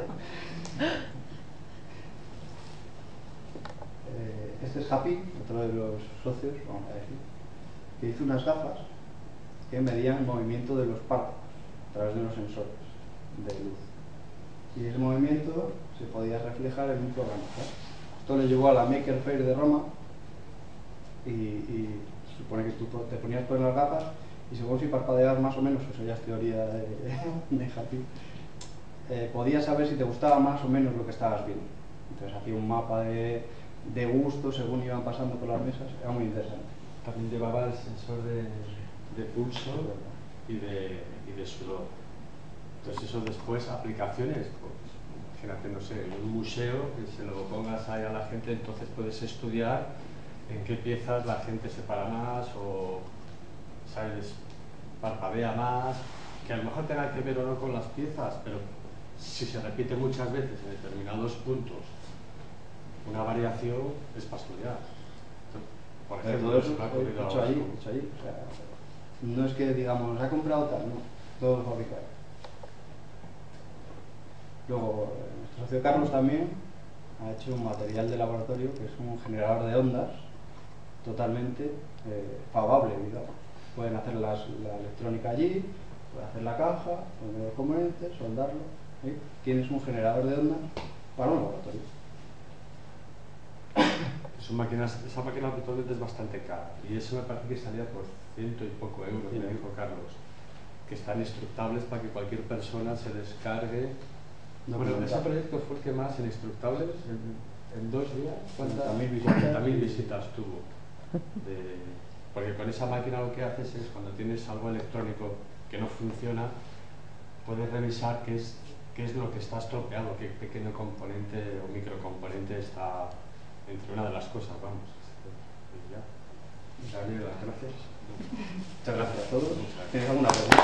Este es Happy, otro de los socios, vamos a decir, que hizo unas gafas que medían el movimiento de los párpados a través de unos sensores de luz. Y ese movimiento se podía reflejar en un programa. Esto le llevó a la Maker Faire de Roma y se supone que tú te ponías por las gafas y según si parpadeabas más o menos, eso ya es teoría de Happy, podías saber si te gustaba más o menos lo que estabas viendo. Entonces hacía un mapa de gusto según iban pasando por las mesas, era muy interesante. También llevaba el sensor de pulso y de sudor. Entonces eso después, aplicaciones, pues imagínate, no sé, en un museo, que se lo pongas ahí a la gente, entonces puedes estudiar en qué piezas la gente se para más o, ¿sabes?, parpadea más, que a lo mejor tenga que ver o no con las piezas, pero si se repite muchas veces en determinados puntos una variación es para estudiar. Por ejemplo, todo eso me ha ocurrido hecho ahora. allí. O sea, no es que digamos, ha comprado tal, no, todo fabricado. Luego, nuestro socio Carlos también ha hecho un material de laboratorio que es un generador de ondas totalmente fabable, digamos. Pueden hacer la electrónica allí, pueden hacer la caja, poner los componentes, soldarlo. ¿Sí? Tienes un generador de ondas para un laboratorio. Esa máquina actualmente es bastante cara y eso me parece que salía por €100 y poco, me dijo Carlos, que están instructables para que cualquier persona se descargue. Bueno, ese proyecto fue el que más en instructables, en 2 días, ¿cuántas? 40.000 visitas tuvo. Porque con esa máquina lo que haces es, cuando tienes algo electrónico que no funciona, puedes revisar qué es lo que está estropeado, qué pequeño componente o microcomponente está entre una de las cosas, vamos. Y ya. Darle las gracias. Muchas gracias a todos. ¿Tienes alguna pregunta?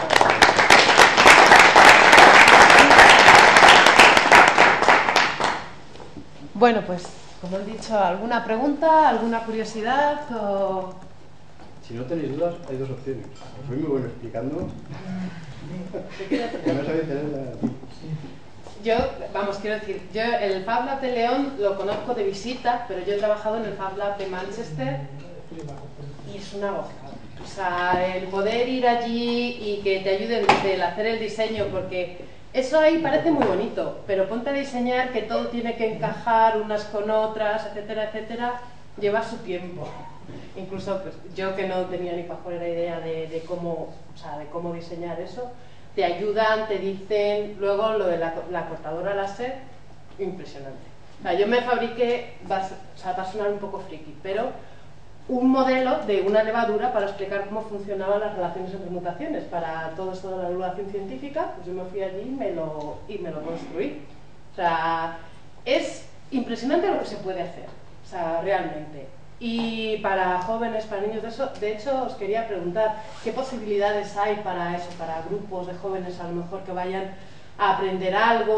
Bueno, pues, como he dicho, ¿alguna pregunta, alguna curiosidad o...? Si no tenéis dudas, hay dos opciones. Soy muy bueno explicando. Que no sabéis tener Yo, vamos, quiero decir, yo el Fab Lab de León lo conozco de visita, pero yo he trabajado en el Fab Lab de Manchester y es una gozada. O sea, el poder ir allí y que te ayuden desde el hacer el diseño, porque eso ahí parece muy bonito, pero ponte a diseñar que todo tiene que encajar unas con otras, etcétera, etcétera, lleva su tiempo. Incluso pues, yo que no tenía ni pajolera idea de cómo, o sea, de cómo diseñar eso, te ayudan, te dicen, luego lo de la cortadora láser, impresionante. O sea, yo me fabriqué, va a sonar un poco friki, pero un modelo de una levadura para explicar cómo funcionaban las relaciones entre mutaciones. Para todo esto de la divulgación científica, pues yo me fui allí y me lo construí. O sea, es impresionante lo que se puede hacer, o sea, realmente. Y para jóvenes, para niños, de hecho os quería preguntar, ¿qué posibilidades hay para eso, para grupos de jóvenes a lo mejor que vayan a aprender algo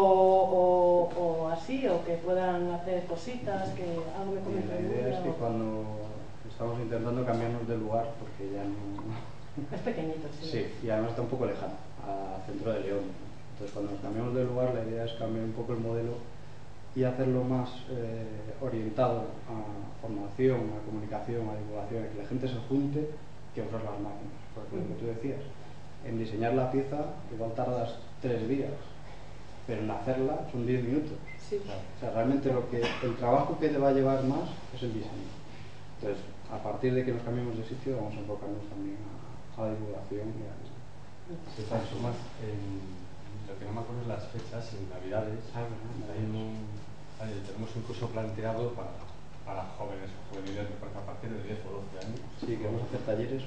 o así, o que puedan hacer cositas, que algo me comenten? La idea es que cuando estamos intentando cambiarnos de lugar, porque ya no... Es pequeñito, sí. Sí, y además está un poco lejano, a centro de León. Entonces cuando nos cambiamos de lugar, la idea es cambiar un poco el modelo y hacerlo más orientado a formación, a comunicación, a divulgación, a que la gente se junte, que usar las máquinas. Porque lo que tú decías, en diseñar la pieza igual tardas 3 días, pero en hacerla son 10 minutos. Sí. O sea, realmente el trabajo que te va a llevar más es el diseño. Entonces, a partir de que nos cambiemos de sitio, vamos a enfocarnos también a la divulgación y a... De todas formas, lo que no me acuerdo es las fechas, en Navidades, tenemos un curso planteado para jóvenes o juveniles, a partir de 10 o 12 años. Sí, queremos hacer talleres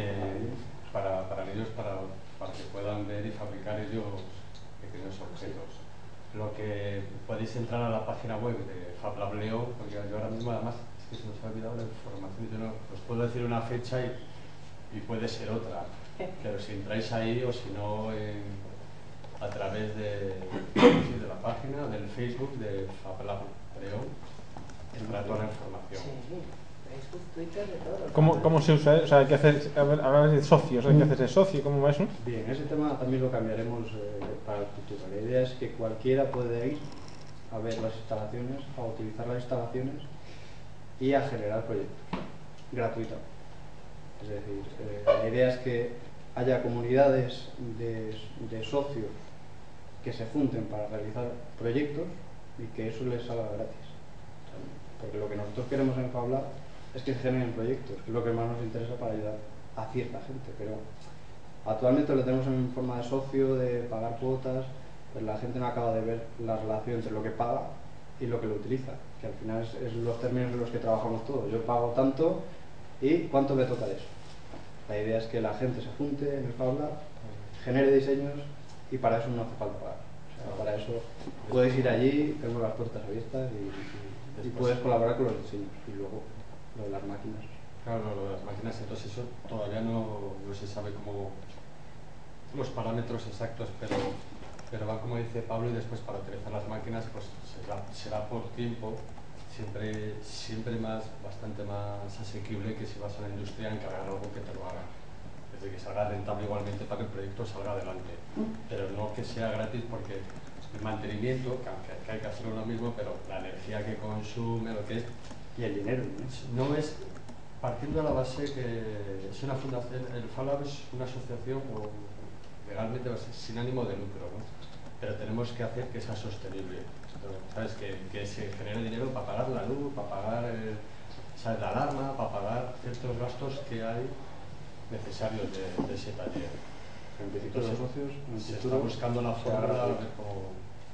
para niños, para que puedan ver y fabricar ellos pequeños objetos. Lo que podéis entrar a la página web de Fab Lab León, porque yo ahora mismo además es que se nos ha olvidado la información, yo no os puedo decir una fecha y puede ser otra, pero si entráis ahí o si no a través de la página, del Facebook de Fab Lab León, tendrá toda la información. Sí, Facebook, Twitter, de todo. ¿Cómo se usa? O sea, hay que hacer, hablar de socios, hay que hacerse socio, ¿cómo va eso? Bien, ese tema también lo cambiaremos para el futuro. La idea es que cualquiera puede ir a ver las instalaciones, a utilizar las instalaciones y a generar proyectos gratuitamente. Es decir, la idea es que haya comunidades de socios que se junten para realizar proyectos y que eso les salga gratis. Porque lo que nosotros queremos en Fab Lab es que se generen proyectos, que es lo que más nos interesa para ayudar a cierta gente. Pero actualmente lo tenemos en forma de socio, de pagar cuotas, pero la gente no acaba de ver la relación entre lo que paga y lo que lo utiliza, que al final es los términos en los que trabajamos todos. Yo pago tanto y ¿cuánto me toca de eso? La idea es que la gente se junte en el Fab Lab, genere diseños y para eso no hace falta pagar. O sea, para eso puedes ir allí, tenemos las puertas abiertas y puedes colaborar con los diseños. Y luego lo de las máquinas. Claro, lo de las máquinas, entonces eso todavía no se sabe cómo los parámetros exactos, pero va como dice Pablo, y después para utilizar las máquinas pues será por tiempo, siempre bastante más asequible que si vas a la industria a encargar algo que te lo haga. Es decir, que salga rentable igualmente para que el proyecto salga adelante, pero no que sea gratis, porque el mantenimiento, que hay que hacerlo lo mismo, pero la energía que consume, lo que es... Y el dinero, ¿no? No es, partiendo de la base que es una fundación, el Fab Lab es una asociación legalmente sin ánimo de lucro, ¿no? Pero tenemos que hacer que sea sostenible. ¿Sabes? Que se genere dinero para pagar la luz, para pagar ¿sabes? La alarma, para pagar ciertos gastos que hay necesarios de ese taller. En principio los socios se está buscando la forma de ver cómo...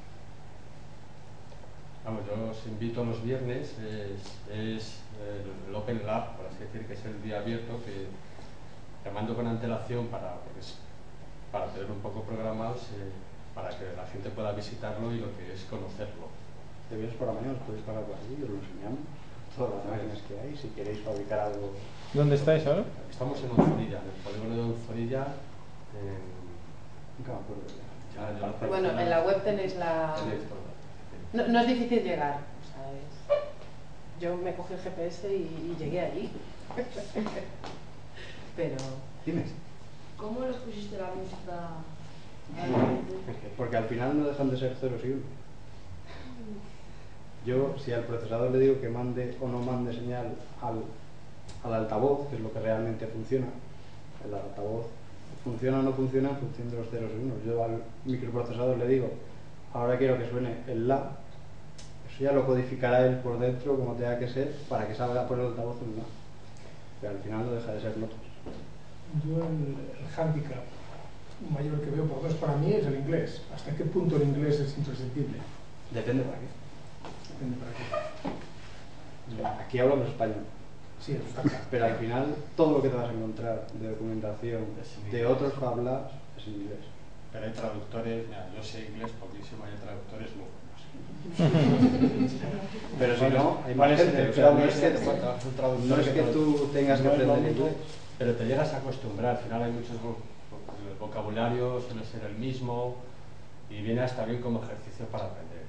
Vamos, yo os invito los viernes, es el Open Lab, por así decir, que es el día abierto, que llamando con antelación para tener un poco programados, para que la gente pueda visitarlo y lo que es conocerlo. De viernes por la mañana os podéis parar por allí, os lo enseñamos, todas las máquinas que hay, si queréis fabricar algo ¿Dónde estáis ahora? Estamos en Onzonilla, en el polígono de Onzonilla. Nunca me acuerdo ya. Bueno, en la web tenéis la... Tenéis todo. No es difícil llegar. O sea, yo me cogí el GPS y llegué allí. Pero... ¿Tienes? ¿Cómo les pusiste la música? Porque al final no dejan de ser ceros y unos. Yo, si al procesador le digo que mande o no mande señal al altavoz, que es lo que realmente funciona, el altavoz funciona o no funciona en función de los ceros y unos. Yo al microprocesador le digo, ahora quiero que suene el la, eso ya lo codificará él por dentro como tenga que ser para que salga por el altavoz el la. Pero al final no deja de ser notas. Yo el hándicap mayor que veo, por lo menos para mí, es el inglés. ¿Hasta qué punto el inglés es imprescindible? Depende para qué. Depende para qué. Aquí hablamos español. Sí, eso está claro. Pero al final todo lo que te vas a encontrar de documentación de otros Fab Labs es en inglés. Pero hay traductores, mira, yo sé inglés poquísimo, hay traductores muy buenos. Pero si no, hay más gente. O sea, no es que tú tengas que aprender inglés. Pero te llegas a acostumbrar, al final hay muchos el vocabulario suele ser el mismo y viene hasta bien como ejercicio para aprender.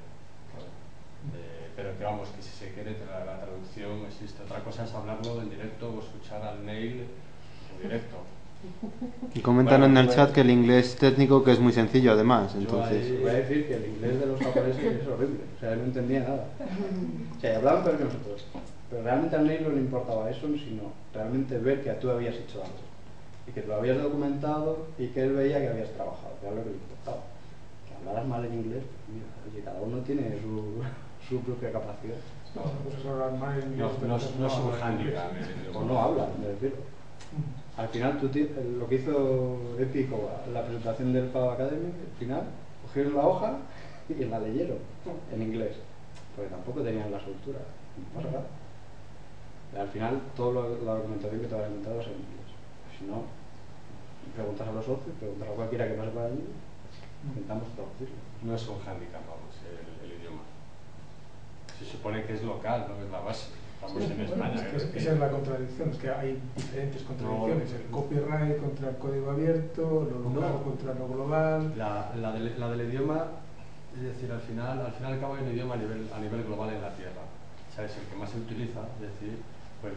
Pero que vamos, que si se quiere la traducción existe. Otra cosa es hablarlo en directo o escuchar al mail en directo. Y comentan en el chat que el inglés técnico que es muy sencillo además, entonces... Voy a decir que el inglés de los japoneses es horrible, o sea, no entendía nada. O sea, hablaban peor que nosotros. Pero realmente al Neil no le importaba eso, sino realmente ver que tú habías hecho algo. Y que lo habías documentado y que él veía que habías trabajado, que era lo que le importaba. Que hablaras mal en inglés, pues mira, oye, cada uno tiene su propia capacidad. No, pues eso hablar mal en inglés. No es un hándicap. O no hablan, me refiero. Al final, lo que hizo Épico, la presentación del Fab Academy, al final, cogieron la hoja y la leyeron en inglés. Porque tampoco tenían la soltura. No pasa nada. Al final, toda la documentación que te vas a encontrar es en inglés. Si no, preguntas a los socios, preguntas a cualquiera que pase por allí, intentamos traducirlo. No es un hándicap, vamos, el idioma. Se supone que es local, no es la base. Estamos en España. Esa es la contradicción, es que hay diferentes contradicciones. El copyright contra el código abierto, lo local contra lo global. La del idioma, es decir, al final al cabo hay un idioma a nivel global en la Tierra. ¿Sabes? El que más se utiliza, es decir, pues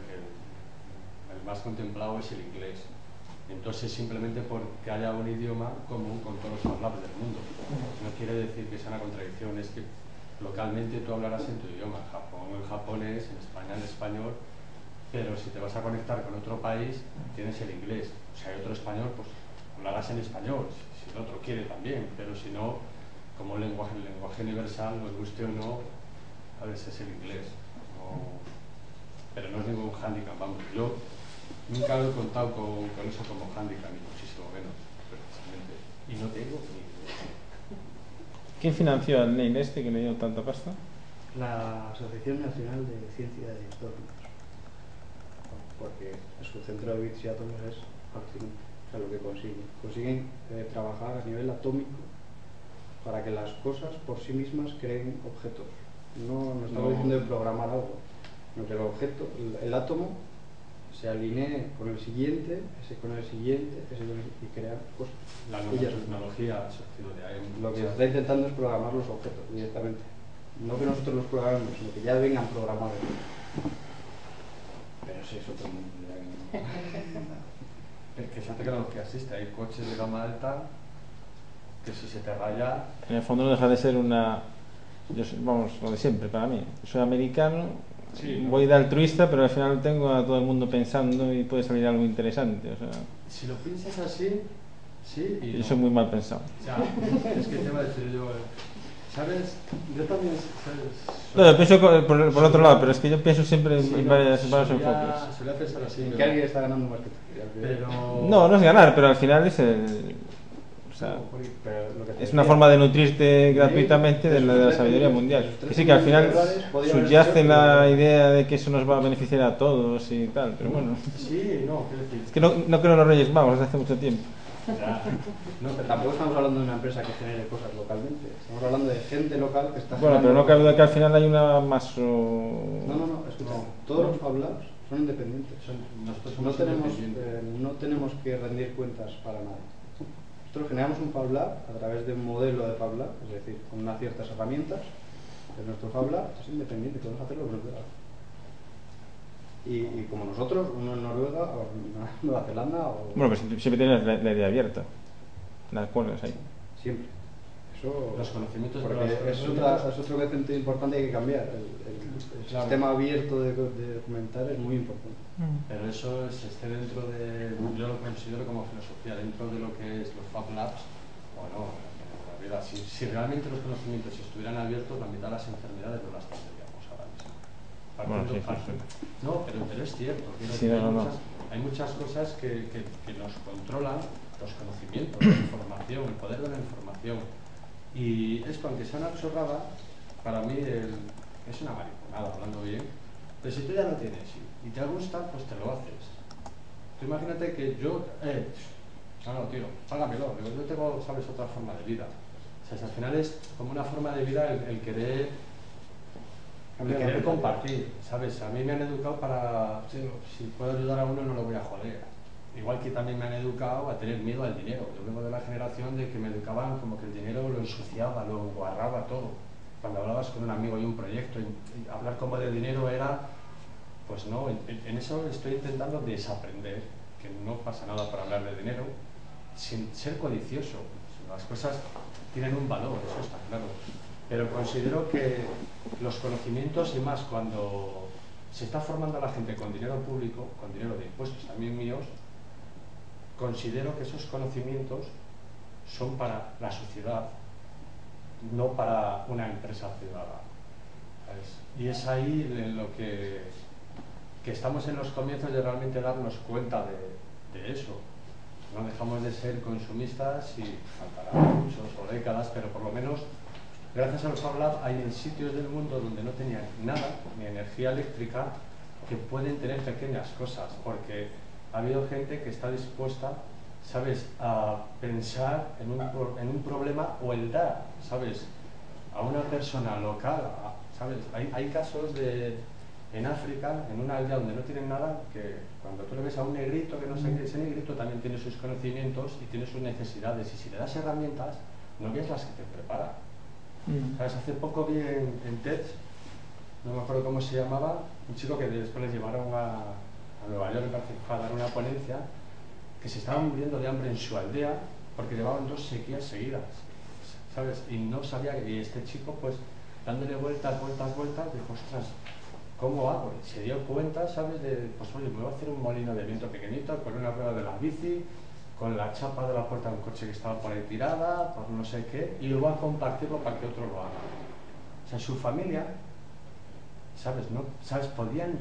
el más contemplado es el inglés. Entonces, simplemente porque haya un idioma común con todos los Fab Labs del mundo. No quiere decir que sea una contradicción, es que localmente tú hablarás en tu idioma, en Japón el japonés, en España el español, pero si te vas a conectar con otro país, tienes el inglés. O sea, hay otro español, pues hablarás en español, si el otro quiere también, pero si no, como el lenguaje universal, nos guste o no, a veces es el inglés. Pero no es ningún hándicap, vamos. Yo nunca lo he contado con eso como hándicap, ni muchísimo menos, precisamente. Y no tengo ni idea. ¿Quién financió al Neil este que le dio tanta pasta? La Asociación Nacional de Ciencia de Estados Unidos. Porque su centro de bits y átomos es alucinante. O sea, lo que consiguen. Consiguen trabajar a nivel atómico para que las cosas por sí mismas creen objetos. No estamos diciendo de programar algo, sino que el objeto, el átomo, se alinee con el siguiente, ese con el siguiente, ese con el siguiente, y crear cosas. La nanotecnología ha surgido de ahí. Lo que se está intentando es programar los objetos directamente. No que nosotros los programemos, sino que ya vengan programados. Pero sí, es otro mundo. Que esa tecnología existe, hay coches de gama alta que si se te raya... En el fondo no deja de ser una... vamos, lo de siempre para mí. Soy americano, sí, voy de altruista, pero al final tengo a todo el mundo pensando y puede salir algo interesante. O sea, si lo piensas así, sí y yo no. soy muy mal pensado. O sea, es que te iba a decir yo... ¿Sabes? Yo también... No, pienso por otro lado, pero es que yo pienso siempre en varios enfoques. Solía pensar así. Que alguien está ganando más que tú. Pero... No es ganar, pero al final es el... O sea, es una forma de nutrirte gratuitamente de la sabiduría mundial. Que sí, que al final subyace la idea de que eso nos va a beneficiar a todos y tal, pero bueno. Sí, no, quiero decir... Es que no creo en los Reyes Magos desde hace mucho tiempo. Ya. No, pero tampoco estamos hablando de una empresa que genere cosas localmente. Estamos hablando de gente local que está... Bueno, pero no cabe duda que al final hay una más... No, escucha. Todos los Fab Labs son independientes. Nosotros No somos tenemos, independientes. no tenemos que rendir cuentas para nada. Nosotros generamos un Fab Lab a través de un modelo de Fab Lab, es decir, con unas ciertas herramientas, pero nuestro Fab Lab es independiente, podemos hacer lo que nos dé la gana. Y como nosotros, uno en Noruega o en Nueva Zelanda o... Bueno, pues siempre tienes la idea abierta. La cuelgas ahí. Siempre. Eso, Los conocimientos porque de es otro concepto importante que hay que cambiar. El claro. sistema abierto de documentar es muy importante. Pero eso esté dentro de, yo lo considero como filosofía, dentro de lo que es los Fab Labs, bueno, en realidad, si realmente los conocimientos estuvieran abiertos, la mitad de las enfermedades no las tendríamos ahora mismo. Bueno, sí. No, pero es cierto, Sí, hay muchas cosas que nos controlan los conocimientos, la información, el poder de la información. Y esto, aunque sea una chorrada, para mí es una mariconada, hablando bien. Pero si tú ya lo tienes y te gusta, pues te lo haces. Tú imagínate que yo, no, tío, págamelo, yo tengo, sabes, otra forma de vida. O sea, al final es como una forma de vida el querer compartir, ¿sabes? A mí me han educado para, si puedo ayudar a uno no lo voy a joder. Igual que también me han educado a tener miedo al dinero. Yo vengo de la generación de que me educaban como que el dinero lo ensuciaba, lo guarraba todo. Cuando hablabas con un amigo y un proyecto, y hablar como de dinero era, pues no, en eso estoy intentando desaprender, que no pasa nada para hablar de dinero, sin ser codicioso. Las cosas tienen un valor, eso está claro. Pero considero que los conocimientos, y más cuando se está formando a la gente con dinero público, con dinero de impuestos también míos, considero que esos conocimientos son para la sociedad, no para una empresa privada, ¿sabes? Y es ahí en lo que estamos en los comienzos de realmente darnos cuenta de eso. No dejamos de ser consumistas y faltarán muchos o décadas, pero por lo menos gracias a los Fab Lab hay en sitios del mundo donde no tenían nada, ni energía eléctrica, que pueden tener pequeñas cosas, porque ha habido gente que está dispuesta, ¿sabes?, a pensar en un problema o el dar, ¿sabes?, a una persona local, ¿sabes? Hay casos en África, en una aldea donde no tienen nada, que cuando tú le ves a un negrito que no sé qué, ese negrito también tiene sus conocimientos y tiene sus necesidades, y si le das herramientas, no ves las que te prepara. ¿Sabes? Hace poco vi en TED, no me acuerdo cómo se llamaba, un chico que después les llevaron a Nueva York, me parece, a dar una ponencia, que se estaba muriendo de hambre en su aldea porque llevaban 2 sequías seguidas, ¿sabes? Y no sabía, y este chico, pues, dándole vueltas, dijo, ostras, ¿cómo hago? Y se dio cuenta, ¿sabes? Pues oye, me voy a hacer un molino de viento pequeñito con una rueda de la bici, con la chapa de la puerta de un coche que estaba por ahí tirada, por no sé qué, y luego a compartirlo para que otro lo haga. O sea, su familia, ¿sabes? ¿No? ¿Sabes? Podían,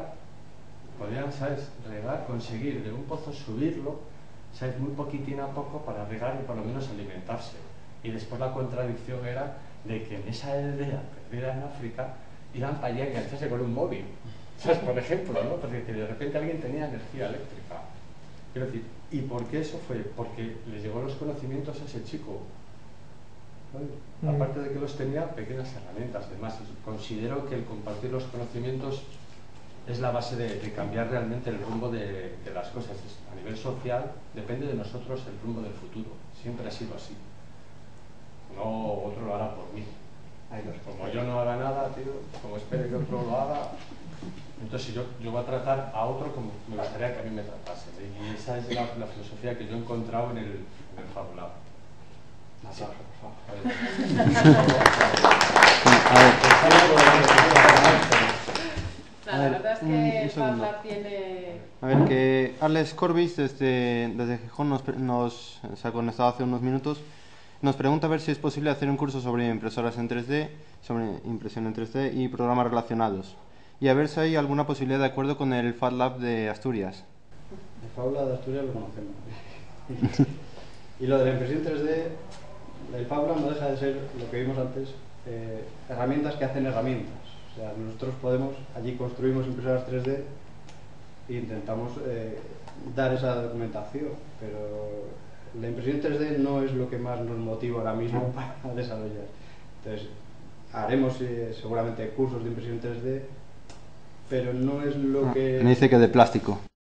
¿sabes?, regar, conseguir de un pozo subirlo, ¿sabes?, muy poquitín a poco para regar y por lo menos alimentarse. Y después la contradicción era de que en esa aldea perdida en África iban para allá a engancharse con un móvil, ¿sabes?, por ejemplo, ¿no? Porque de repente alguien tenía energía eléctrica. Quiero decir, ¿y por qué eso fue? Porque le llegó los conocimientos a ese chico. Aparte de que los tenía, pequeñas herramientas. Además, considero que el compartir los conocimientos es la base de cambiar realmente el rumbo de las cosas. A nivel social, depende de nosotros el rumbo del futuro. Siempre ha sido así. No otro lo hará por mí. Como yo no haga nada, tío, como espere que otro lo haga, entonces yo voy a tratar a otro como me gustaría que a mí me tratase. Y esa es la filosofía que yo he encontrado en el Fab Lab. Sí. La verdad es que el Fab Lab tiene... A ver, que Alex Corbis desde Gijón se ha conectado hace unos minutos. Nos pregunta a ver si es posible hacer un curso sobre impresoras en 3D, sobre impresión en 3D y programas relacionados. Y a ver si hay alguna posibilidad de acuerdo con el Fab Lab de Asturias. El Fab Lab de Asturias lo conocemos. Y lo de la impresión 3D, el Fab Lab no deja de ser, lo que vimos antes, herramientas que hacen herramientas. O sea, nosotros allí construimos impresoras 3D e intentamos dar esa documentación, pero la impresión 3D no es lo que más nos motiva ahora mismo para desarrollar. Entonces, haremos seguramente cursos de impresión 3D pero no es lo que... Me dice que de plástico.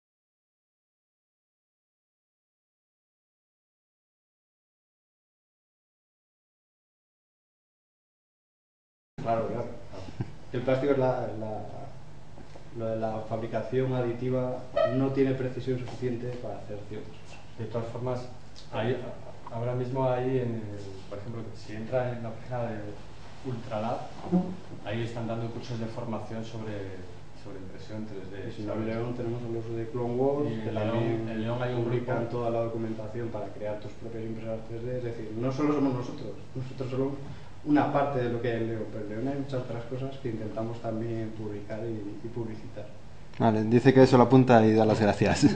Claro. El plástico es lo de la fabricación aditiva no tiene precisión suficiente para hacer ciertos usos. De todas formas, ahora mismo ahí, por ejemplo, si entra en la página de Ultralab, ahí están dando cursos de formación sobre impresión 3D. Y si no, en León tenemos el uso de Clone Wars, y que en León hay un grupo publican toda la documentación para crear tus propias impresoras 3D. Es decir, no solo somos nosotros somos una parte de lo que hay en León, pero en León hay muchas otras cosas que intentamos también publicar y publicitar. Vale, dice que eso lo apunta y da las gracias.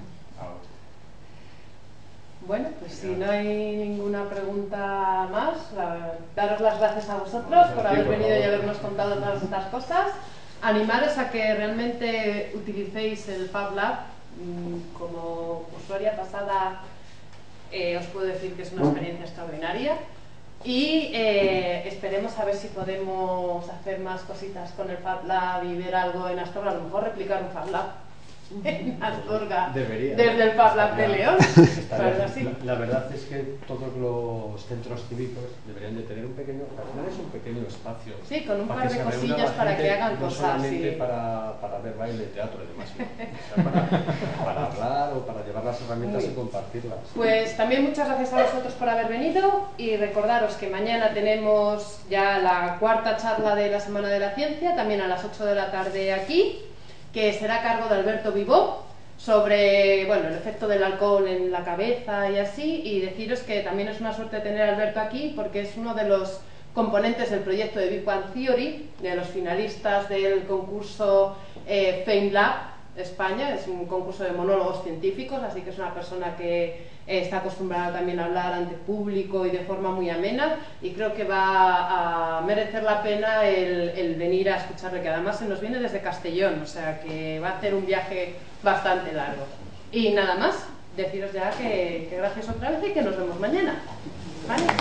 Bueno, pues si no hay ninguna pregunta más, daros las gracias a vosotros por haber venido y habernos contado todas estas cosas. Animaros a que realmente utilicéis el Fab Lab. Como usuaria pasada os puedo decir que es una experiencia extraordinaria. Y esperemos a ver si podemos hacer más cositas con el Fab Lab y ver algo en Astorga, a lo mejor replicar un Fab Lab en Astorga desde el Fab Lab de León. La verdad es que todos los centros cívicos deberían de tener un pequeño, al final es un pequeño espacio. Sí, con un par de cosillas para que hagan no cosas. Solamente para ver baile, teatro y demás, sino para hablar o para llevar las herramientas y compartirlas. Pues también muchas gracias a vosotros por haber venido y recordaros que mañana tenemos ya la cuarta charla de la Semana de la Ciencia, también a las 8 de la tarde aquí, que será a cargo de Alberto Vivó, sobre el efecto del alcohol en la cabeza y así, y deciros que también es una suerte tener a Alberto aquí porque es uno de los componentes del proyecto de Big Bang Theory, de los finalistas del concurso FameLab España. Es un concurso de monólogos científicos, así que es una persona que está acostumbrada también a hablar ante público y de forma muy amena, y creo que va a merecer la pena el venir a escucharle, que además se nos viene desde Castellón, o sea que va a hacer un viaje bastante largo. Y nada más, deciros ya que gracias otra vez y que nos vemos mañana, ¿vale?